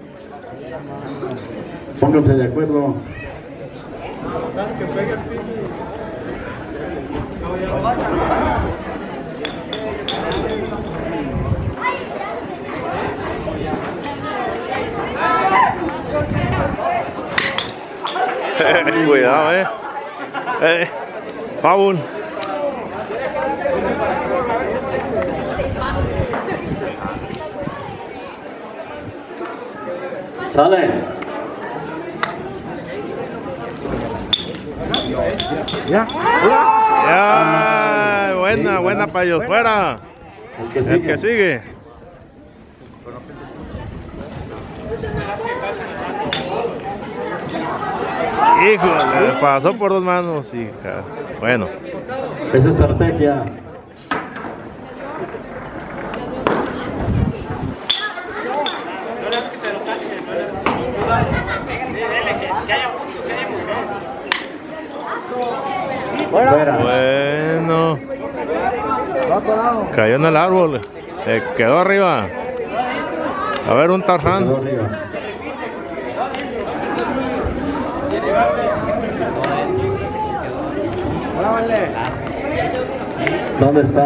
S3: Pónganse de acuerdo.
S1: Cuidado, foul.
S3: Sale.
S5: Ya.
S1: Ya, buena para ellos, fuera. El que sigue. Híjole, pasó por dos manos, hija. Bueno.
S3: Es estrategia. Fuera.
S1: Bueno. Cayó en el árbol. Quedó arriba. A ver, un
S3: Quedó
S1: Tarzán.
S3: arriba. ¿Dónde está?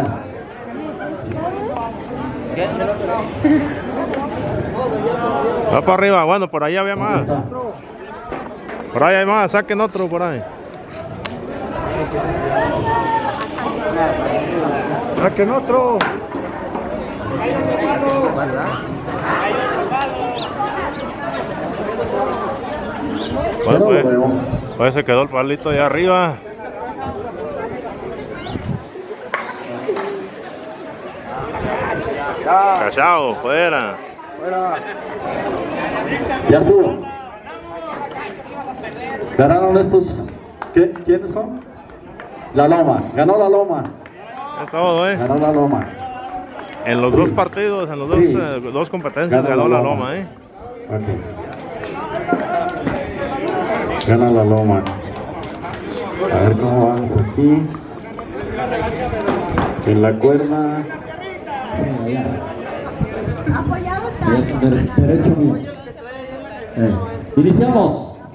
S1: Va para arriba. Bueno, por ahí había más. Por ahí hay más. Saquen otro por ahí.
S5: ¡Saquen otro!
S1: Bueno,
S3: Yo no lo veo.
S1: pues se quedó el palito allá arriba. Cachao, fuera.
S3: Ya estuvo. Ganaron estos. ¿Quiénes son? La Loma. Ganó la Loma.
S1: Es todo,
S3: Ganó la Loma.
S1: En los dos partidos, en los
S3: Sí.
S1: dos competencias ganó la Loma,
S3: Ok. Gana la Loma. A ver cómo vamos aquí. En la cuerda. Sí, allá.
S4: Apoyado está.
S3: Es derecho mío. Iniciamos.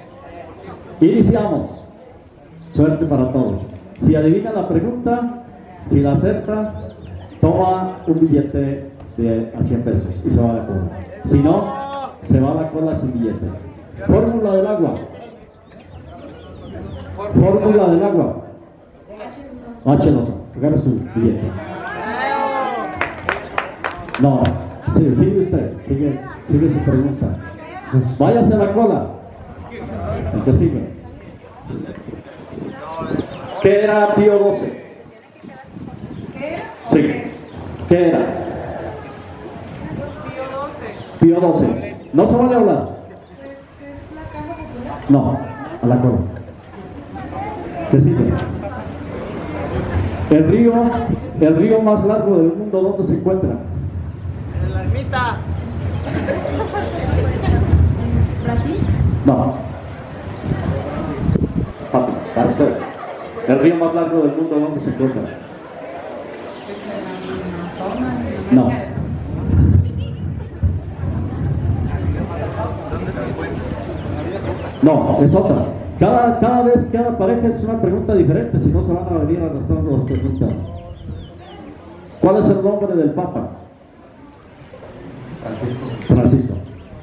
S3: Suerte para todos. Si adivina la pregunta, si la acerta, toma un billete a 100 pesos y se va a la cola. Si no, se va a la cola sin billete. Fórmula del agua. Fórmula del agua. H2O. Agarra su billete. No, sí, sigue usted, sigue su pregunta. Váyase a la cola. El que sigue. ¿Qué era Pío XII? Sí. ¿Qué era? Pío XII. No se vale hablar. No, a la cola. ¿Qué sigue? El río más largo del mundo, ¿dónde se encuentra?
S5: En la ermita.
S4: ¿Brasil?
S3: No. Papi, para usted. El río más largo del mundo, ¿dónde se encuentra? No. No, es otra. Cada vez, cada pareja es una pregunta diferente, si no se van a venir arrastrando las preguntas. ¿Cuál es el nombre del Papa? Francisco.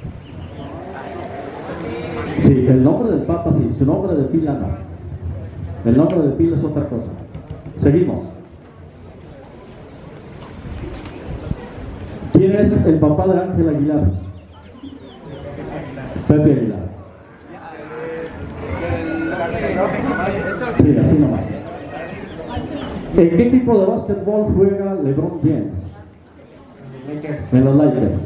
S3: Sí, el nombre del Papa sí, su nombre de pila no. El nombre de pila es otra cosa. Seguimos. ¿Quién es el papá de Ángel Aguilar? Pepe Aguilar. Sí, así nomás. ¿En qué equipo de básquetbol juega LeBron James? En los Lakers.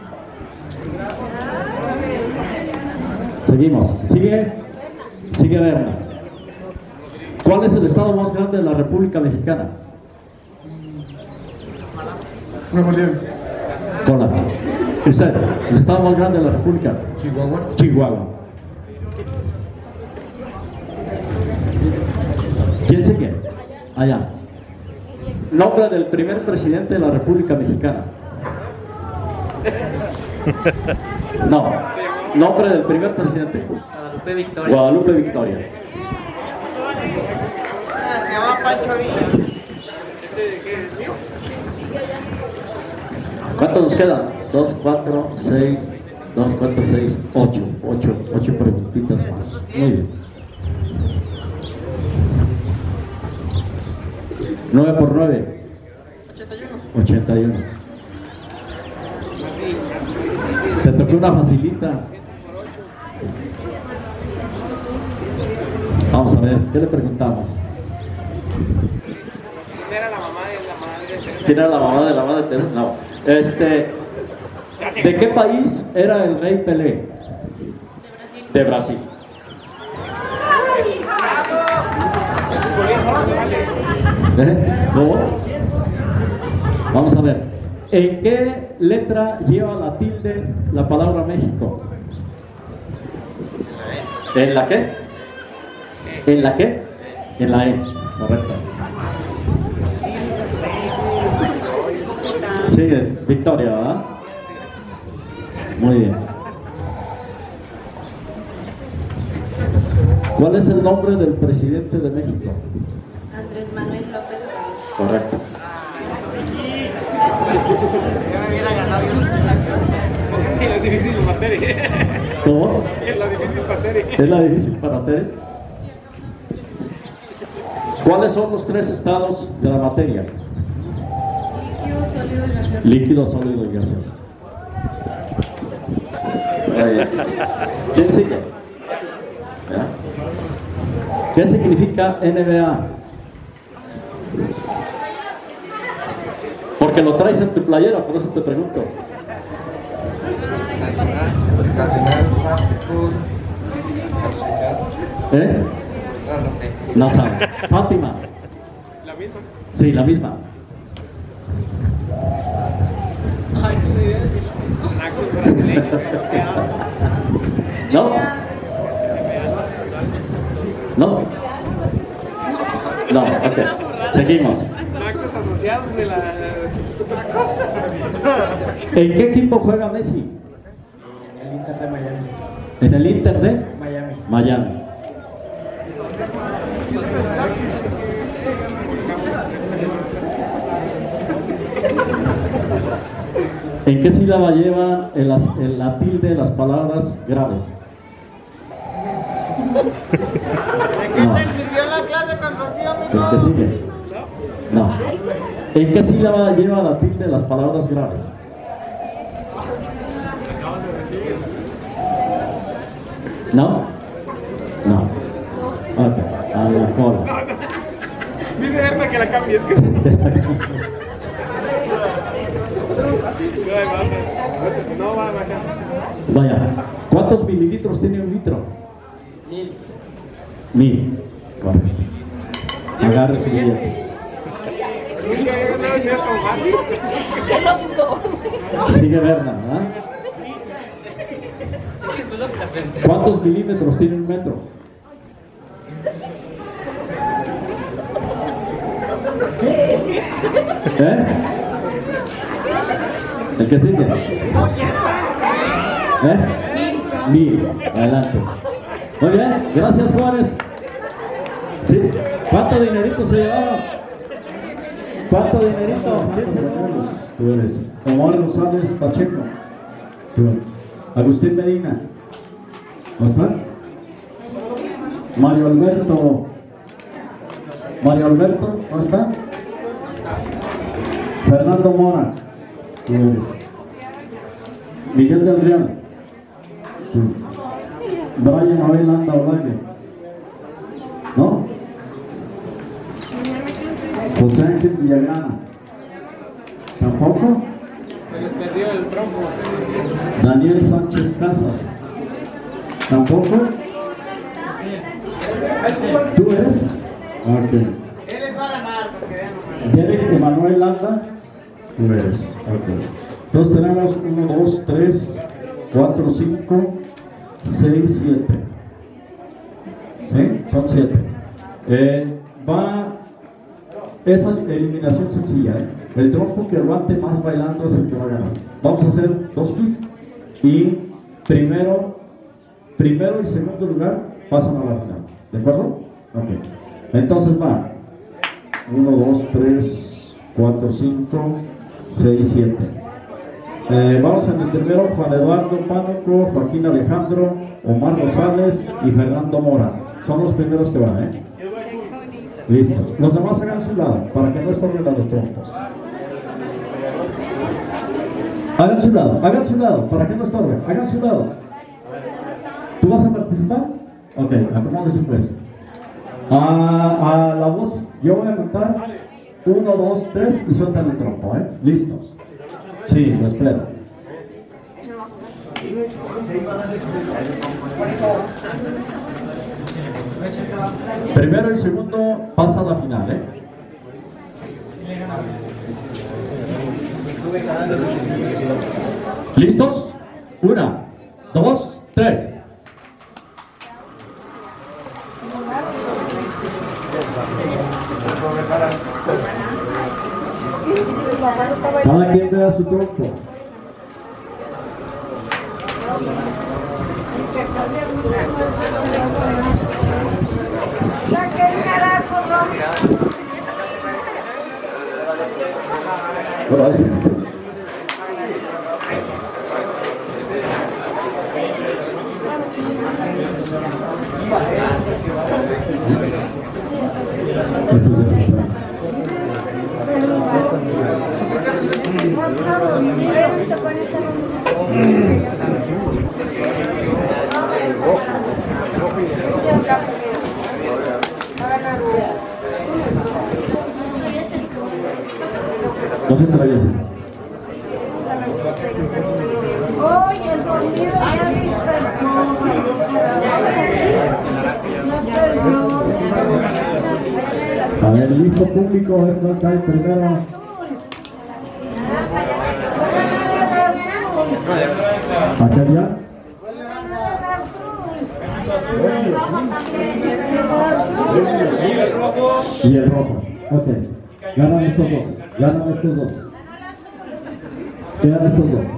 S3: Seguimos. Sigue Berna. ¿Cuál es el estado más grande de la República Mexicana?
S5: Nuevo León.
S3: Hola. Usted, el estado más grande de la República.
S5: Chihuahua.
S3: Chihuahua. ¿Quién sigue? Allá. Nombre del primer presidente de la República Mexicana. No. Nombre del primer presidente.
S2: Guadalupe Victoria.
S3: Guadalupe Victoria.
S5: Se llama Pancho Villa.
S3: ¿Cuántos nos quedan? 2, 4, 6, 2, 4, 6, 8. 8 preguntitas más. Muy bien. 9 por 9. 81. Te tocó una facilita. Vamos a ver, ¿qué le preguntamos?
S5: ¿Quién era la mamá de la madre de Teresa?
S3: ¿Quién era la mamá de la madre de Teresa? No. ¿De qué país era el rey Pelé? De Brasil. ¿Cómo? Vamos a ver. ¿En qué letra lleva la tilde la palabra México? ¿En la qué? ¿En la qué? En la E. Correcto. Sí, es Victoria, ¿verdad? Muy bien. ¿Cuál es el nombre del presidente de México?
S4: Andrés Manuel López Obrador.
S3: Correcto.
S5: Ya me hubiera ganado yo.
S6: Es la difícil materia.
S3: ¿Cómo?
S6: Es la difícil materia.
S3: ¿Es la difícil para Tere? ¿Cuáles son los 3 estados de la materia?
S4: Líquido, sólido y gaseoso.
S3: Líquido, sólido y gaseoso. ¿Quién sigue? ¿Ya? ¿Qué significa NBA? Porque lo traes en tu playera, por eso te pregunto.
S5: Nacional, Fútbol, Asociación.
S3: ¿Eh?
S5: No sé.
S3: No sabe. Fátima.
S6: La misma.
S3: Sí, la misma.
S6: Nacos brasileños.
S3: ¿No? ¿No? No, ok. Seguimos.
S6: Nacos asociados de la.
S3: ¿En qué equipo juega Messi?
S5: El Inter de Miami.
S3: ¿En el Inter de
S5: Miami.
S3: Miami? ¿En qué sílaba lleva la tilde las palabras graves?
S5: ¿De qué
S3: No.
S5: te sirvió la clase con Rocío,
S3: ¿El que
S5: amigo?
S3: sigue? No. ¿En qué sílaba lleva la tilde las palabras graves? ¿No? No. Ok, a la cola.
S6: Dice Berta que la cambies, que no va a bajar.
S3: Vaya, ¿cuántos mililitros tiene un litro? 1000. Correcto. Agarre su billete.
S4: ¿Qué no pudo?
S3: Sigue Berna, ¿verdad? ¿Cuántos milímetros tiene un metro? ¿Eh? ¿El que sigue? ¿Eh? 1000. Adelante. Muy bien, gracias Juárez. ¿Sí? ¿Cuánto dinerito se llevaron? ¿Cuánto dinerito? ¿Quién se lo llevó? Tú eres Omar González Pacheco. Tú. Agustín Medina. ¿No está? Mario Alberto. Mario Alberto, ¿no está? Fernando Mora. Tú eres. Miguel del Real. Tú. Brian Abel Anda Olague. ¿No? Villagrana. ¿Tampoco?
S5: Se les perdió el trompo.
S3: Daniel Sánchez Casas. ¿Tampoco? ¿Tú eres? Ok.
S5: Él les va a ganar porque vean.
S3: Derek Emanuel Landa. Tú eres. Ok. Entonces tenemos 1, 2, 3, 4, 5, 6, 7. ¿Sí? Son 7. Esa eliminación sencilla. El trompo que aguante más bailando es el que va a ganar. Vamos a hacer 2 clics. Y primero y segundo lugar pasan a la final. ¿De acuerdo? Ok. Entonces va 1, 2, 3, 4, 5, 6, 7. Vamos en el primero: Juan Eduardo Pánico, Joaquín Alejandro, Omar Rosales y Fernando Mora. Son los primeros que van, Listos. Los demás hagan su lado para que no estorben a los trompos. Hagan su lado para que no estorben. Hagan su lado. ¿Tú vas a participar? Ok, acomódese pues. A la voz, yo voy a contar 1, 2, 3 y sueltan el trompo, ¿Listos? Sí, lo espero. Primero y segundo pasa a la final, ¿Listos? 1, 2, 3. Cada quien vea su trompo. Por ahí. No se atraviesen. A ver, listo público, a ver cuál cae primero. ¿Acá ya? Y el rojo. Ok. Ganan estos dos. Quedan estos dos.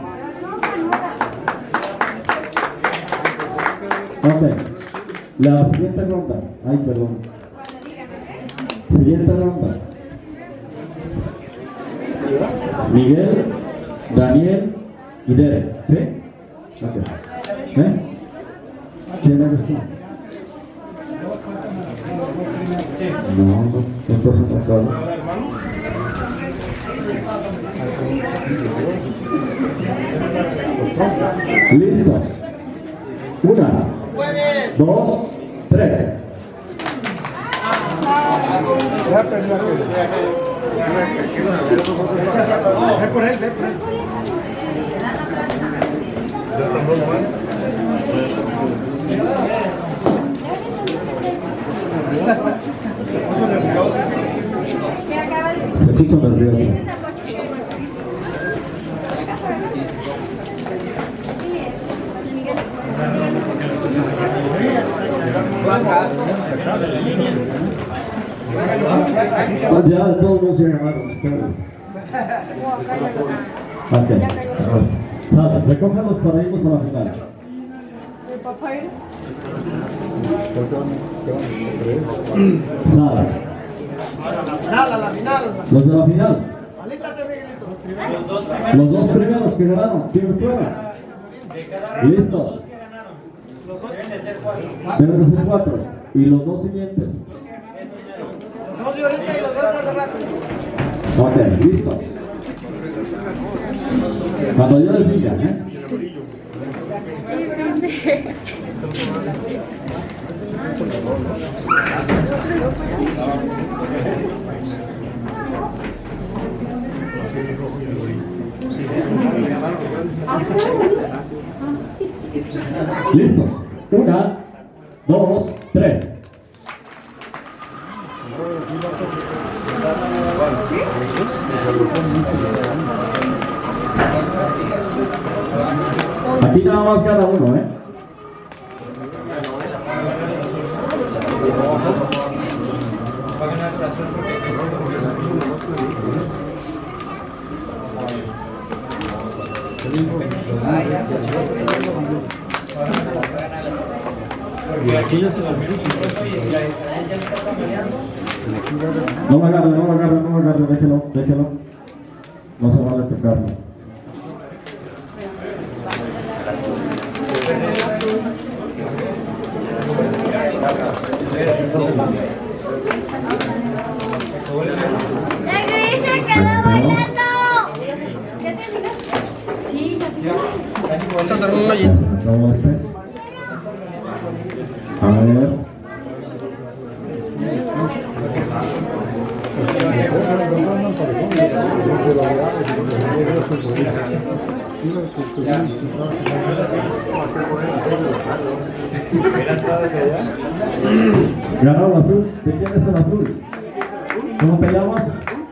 S3: Ok. La siguiente ronda. Ay, perdón. Siguiente ronda. Miguel, Daniel y Derek. ¿Sí? Ok. ¿Quién eres tú? No, estás atracado. Listos. 1, 2, 3.
S5: Ve por él.
S3: Se puso nervioso. Ya todos se llamaron ustedes. Ok. Sale, recójalos para irnos a la final. Sale.
S5: A la final.
S3: Los de la final.
S5: Alístate, Miguelito.
S3: Los dos primeros que ganaron. ¿Quiénes fueron? ¿Listos? Deben de ser 4. Y los dos siguientes.
S5: Los dos de ahorita y los dos de hace rato.
S3: Ok, listos. Cuando yo les diga, ¿Listos? 1, 2, 3. Aquí nada más cada uno, ¿eh? No me agarre, déjelo. No se vale tocarlo.
S4: ¡Se quedó bailando! ¿Ya terminó? Sí, ya terminó.
S3: A ver. Ganó el azul. ¿De quién es el azul? ¿Cómo te llamas?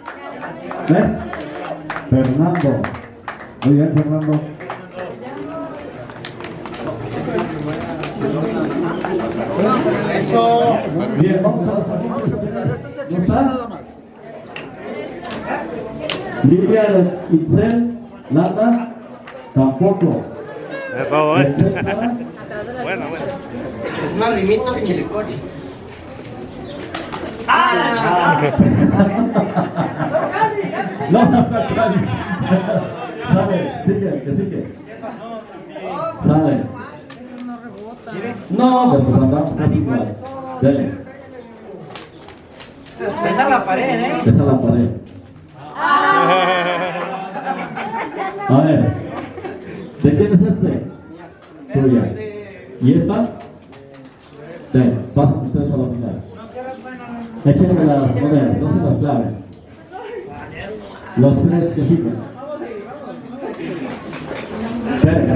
S3: Fernando. Muy bien, Fernando.
S5: Eso.
S3: Bien, vamos a las alineaciones. ¿No está? Lidia Itzel, Landa, tampoco.
S1: Es todo, ¿eh?
S3: Etcétera.
S1: Bueno.
S5: Unos rimitos y el coche.
S3: No, sale, sigue, que sigue. Sale. No, pues andamos casi igual. Dale.
S5: Esa es la pared, ¿eh?
S3: Esa es la pared. A ver, ¿de quién es este? Tuya. ¿Y esta? Ven, pasen ustedes a la final. Échenme las monedas, no se las claven. Los tres que siguen. Cerca.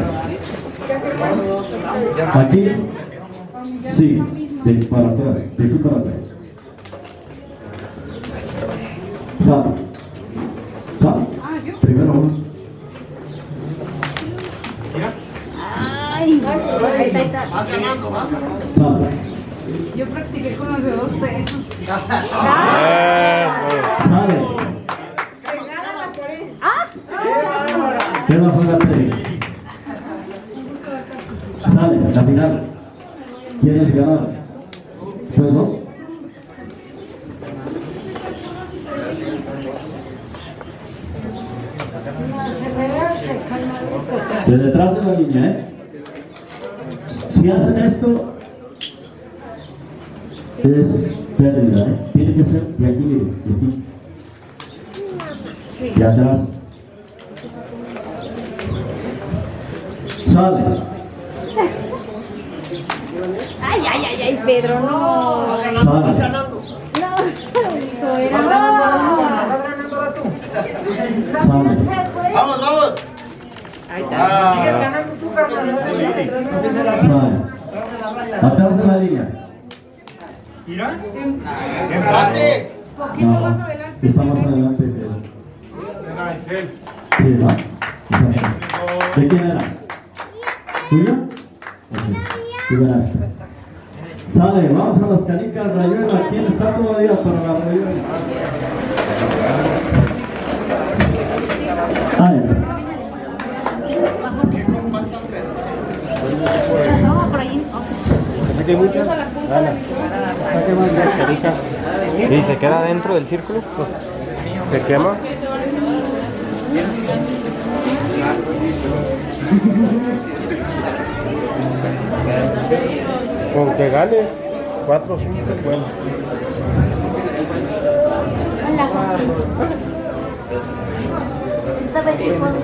S3: Aquí, sí, de para atrás, de aquí para atrás. Sal. Primero uno.
S4: Ay, ahí está.
S3: Sal.
S4: Yo practiqué con los de 2 pesos.
S3: Sale. ¿Qué va a jugarte? Sale, la final. ¿Quieres ganar? ¿Ustedes dos? De detrás de la línea, ¿eh? Si hacen esto, es pérdida, ¿eh? Tiene que ser de aquí, de aquí. De atrás. Sale.
S4: Ay, Pedro, no.
S3: Sale.
S4: No, era.
S5: ¿Vas ganando ahora tú?
S3: Sale.
S5: Vamos. Ahí está. Sigues ganando tú, carnal.
S3: Sale. Atrás de la línea.
S5: ¡Empate!
S4: Poquito más adelante.
S3: Está más adelante que él. Sí, ¿no? ¿De quién era? ¿Tuya? Ok. Tú ganaste. Sale, vamos a las canicas Rayuela. ¿Quién está todavía para la Rayuela?
S4: No, por ahí.
S2: ¿Y se queda dentro del círculo?
S1: ¿Se quema? Con que gane 4 o 5 bueno.
S4: Hola. Esta vez sí fue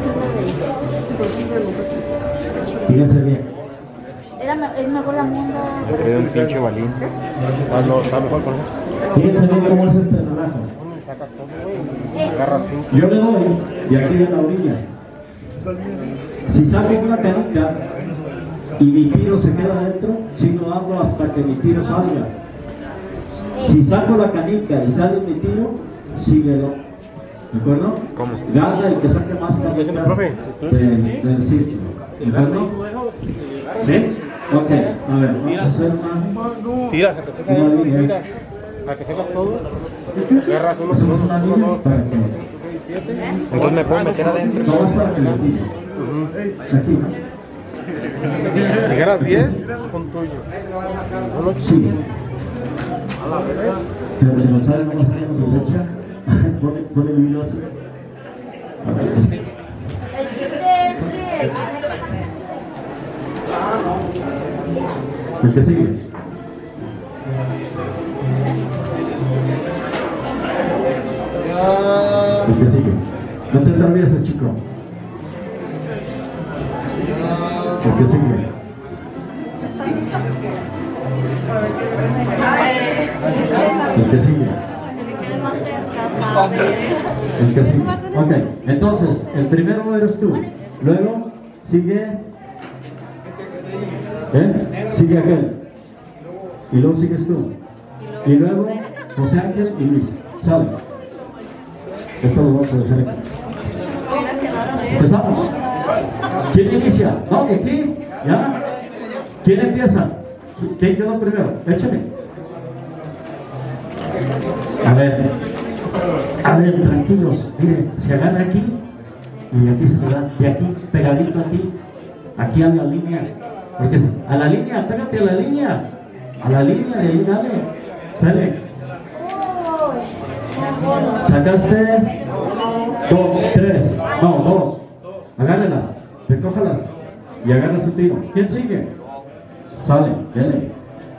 S3: Fíjense bien.
S4: es mejor la monda.
S2: Yo creo un pinche balín.
S1: Ah, no, está mejor con eso.
S3: Fíjense bien cómo es este relajo. Yo le doy de aquí de la orilla. Si saco una canica y mi tiro se queda adentro, sigo dando hasta que mi tiro salga. Si saco la canica y sale mi tiro, síguelo. ¿De acuerdo?
S6: ¿Cómo?
S3: Gana el que saque más canicas del círculo. ¿De acuerdo? ¿Sí? Ok, a ver, vamos a hacer una...
S5: Tira, se te pesa
S3: Una
S5: ahí,
S3: línea.
S5: mira. Para que sepas todo. Agarras uno
S3: Hacemos
S5: por
S3: una
S5: uno.
S3: línea para que...
S5: Entonces me puedo meter adentro.
S3: No es para que lo tire. Aquí, ¿no?
S5: Si agarras 10, con tuyo.
S3: Sí. Pero de González no nos quedamos derecha. Pone el hilo así. A ver.
S4: El chiste es que...
S3: El que sigue. El que sigue. No te travieses, chico. El que sigue. El que sigue. El que sigue. Ok, entonces, el primero eres tú. Luego sigue. Sigue aquel. Y luego sigues tú. Y luego José Ángel y Luis. Sale. Esto lo vamos a dejar aquí. Empezamos. ¿Quién inicia? No, aquí. ¿Ya? ¿Quién empieza? ¿Quién quedó primero? Échale. A ver, tranquilos. Miren, se agarra aquí y aquí se le da. De aquí, pegadito aquí. Aquí a la línea. Porque a la línea, pégate a la línea. A la línea de ahí, dale. Sale. Sacaste 2, 3. No, 2. Agárrenlas. Recójalas. Y agarra su tiro. ¿Quién sigue? Sale, dale.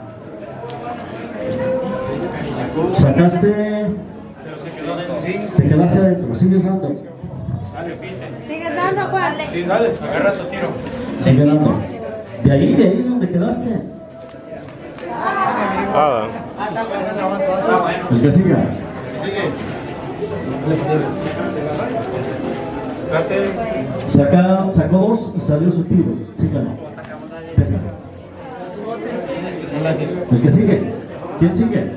S3: Sacaste. Te quedaste adentro. Sigues dando.
S4: ¿Sigues dando, Juan?
S5: Sí, dale, agarra tu tiro.
S3: Sigue dando. De ahí donde quedaste.
S1: Ah,
S3: El que siga.
S5: Sigue. Date.
S3: Sacó 2 y salió su tiro. Síganlo. El que sigue. ¿Quién sigue?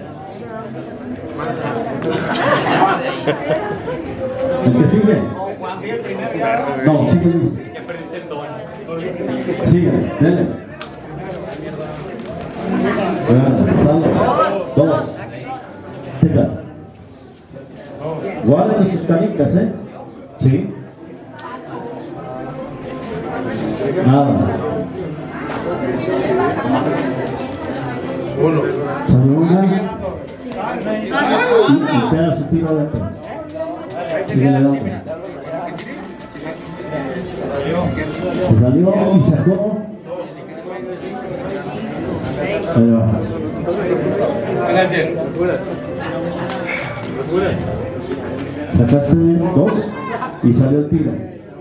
S3: El que sigue.
S5: Sigue primero ya.
S3: No, sigue Luis. Sigue, dale. Sale. 2. Tira. Guarden sus canicas, Sí. Nada.
S5: Uno.
S3: Sale una. Y queda su tiro adentro. Sigue dando. Se salió y sacó. Ahí va. Sacaste 2 y salió el tiro.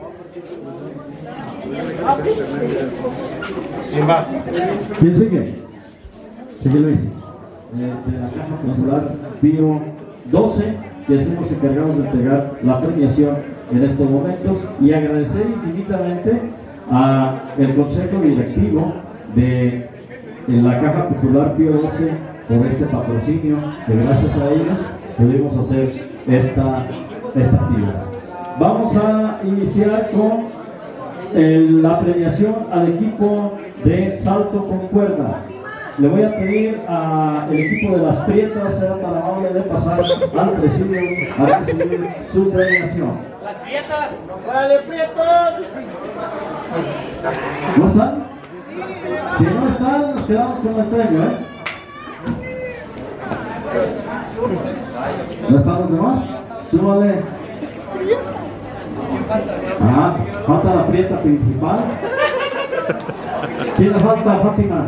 S5: ¿Quién va?
S3: ¿Quién sigue? Sigue Luis. De la caja consular, tiro 12, que estamos encargados de entregar la premiación en estos momentos y agradecer infinitamente a el consejo directivo de la Caja Popular Pío 12 por este patrocinio, que gracias a ellos pudimos hacer esta actividad. Vamos a iniciar con la premiación al equipo de salto con cuerda. Le voy a pedir al equipo de las Prietas, sea tan amable de pasar al presidio a recibir su premiación.
S2: Las Prietas.
S5: ¡Órale, Prietos!
S3: ¿No están? Si no están, nos quedamos con el premio, ¿No están los demás? Súbale. Falta la Prieta principal. ¿Quién le falta, Fátima?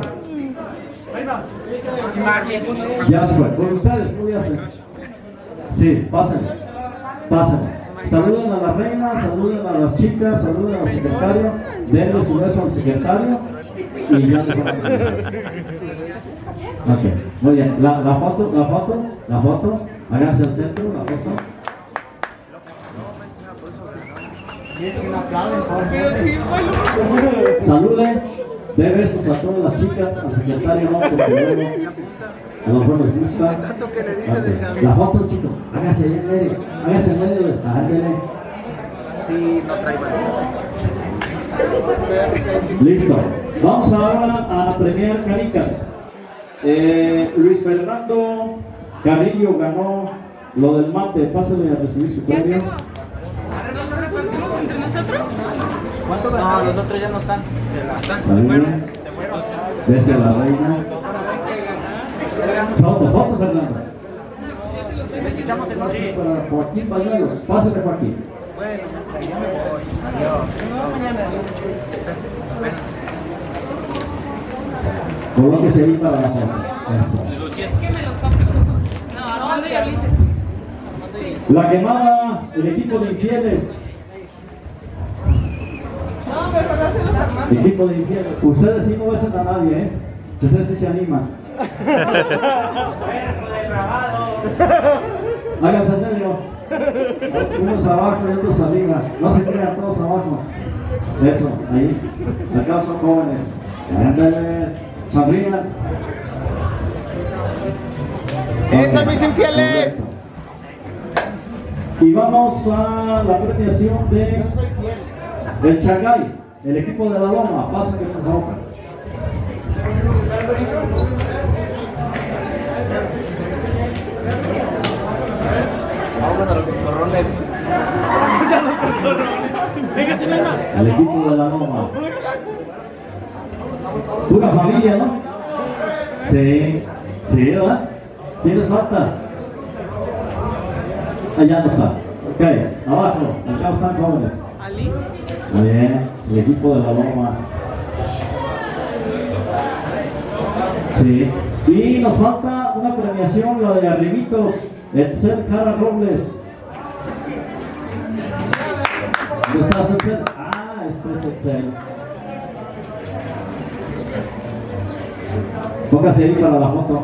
S3: Ya se fue. Por ustedes, ¿cómo ya se? Sí, pásenle. Saluden a la reina, saluden a las chicas, saluden al secretario, denle su beso al secretario y ya les vamos a... Ok, muy bien. La foto. Háganse al centro, la cosa. Saluden, de besos a todas las chicas, al secretario no, porque luego a lo mejor les gusta. Okay. La foto, chicos, hágase ahí en medio, hágase en medio, ándale.
S2: Sí, no trae
S3: Listo, vamos ahora a premiar canicas. Luis Fernando Carrillo ganó lo del mate, pásale a recibir su premio.
S7: ¿Entre nosotros?
S2: ¿Cuánto ganó? No, los otros ya no están.
S3: Saludos. Desde la reina. Foto, Fernando.
S2: Echamos el sí.
S3: Para Joaquín Bañuelos, pásale Joaquín.
S2: Bueno, ya me voy. Adiós.
S3: Colóquese ahí para la foto. Eso.
S7: ¿Qué me lo toco? No, Armando y Ulises. Sí.
S3: La quemada, el equipo de infieles. Equipo de infieles. Ustedes sí no besan a nadie, ¿eh? Ustedes sí se animan. Háganse en medio. Unos abajo y otros arriba. No se crean todos abajo. Eso, ahí. Acá son jóvenes. Ándales. Sonrían.
S5: ¡Eso, mis infieles!
S3: Y vamos a la premiación de el Chagay, el equipo de la Loma. Pasa que por favor. El equipo de la Loma. Pura familia, ¿no? Sí, sí, ¿verdad? ¿Tienes falta? Allá no está. Ok, abajo, acá están jóvenes. Muy bien, el equipo de la Loma. Sí, y nos falta una premiación, la de Arribitos, Etzel Jara Robles. ¿Dónde estás, Etzel? Ah, este es Etzel. Póngase ahí para la foto.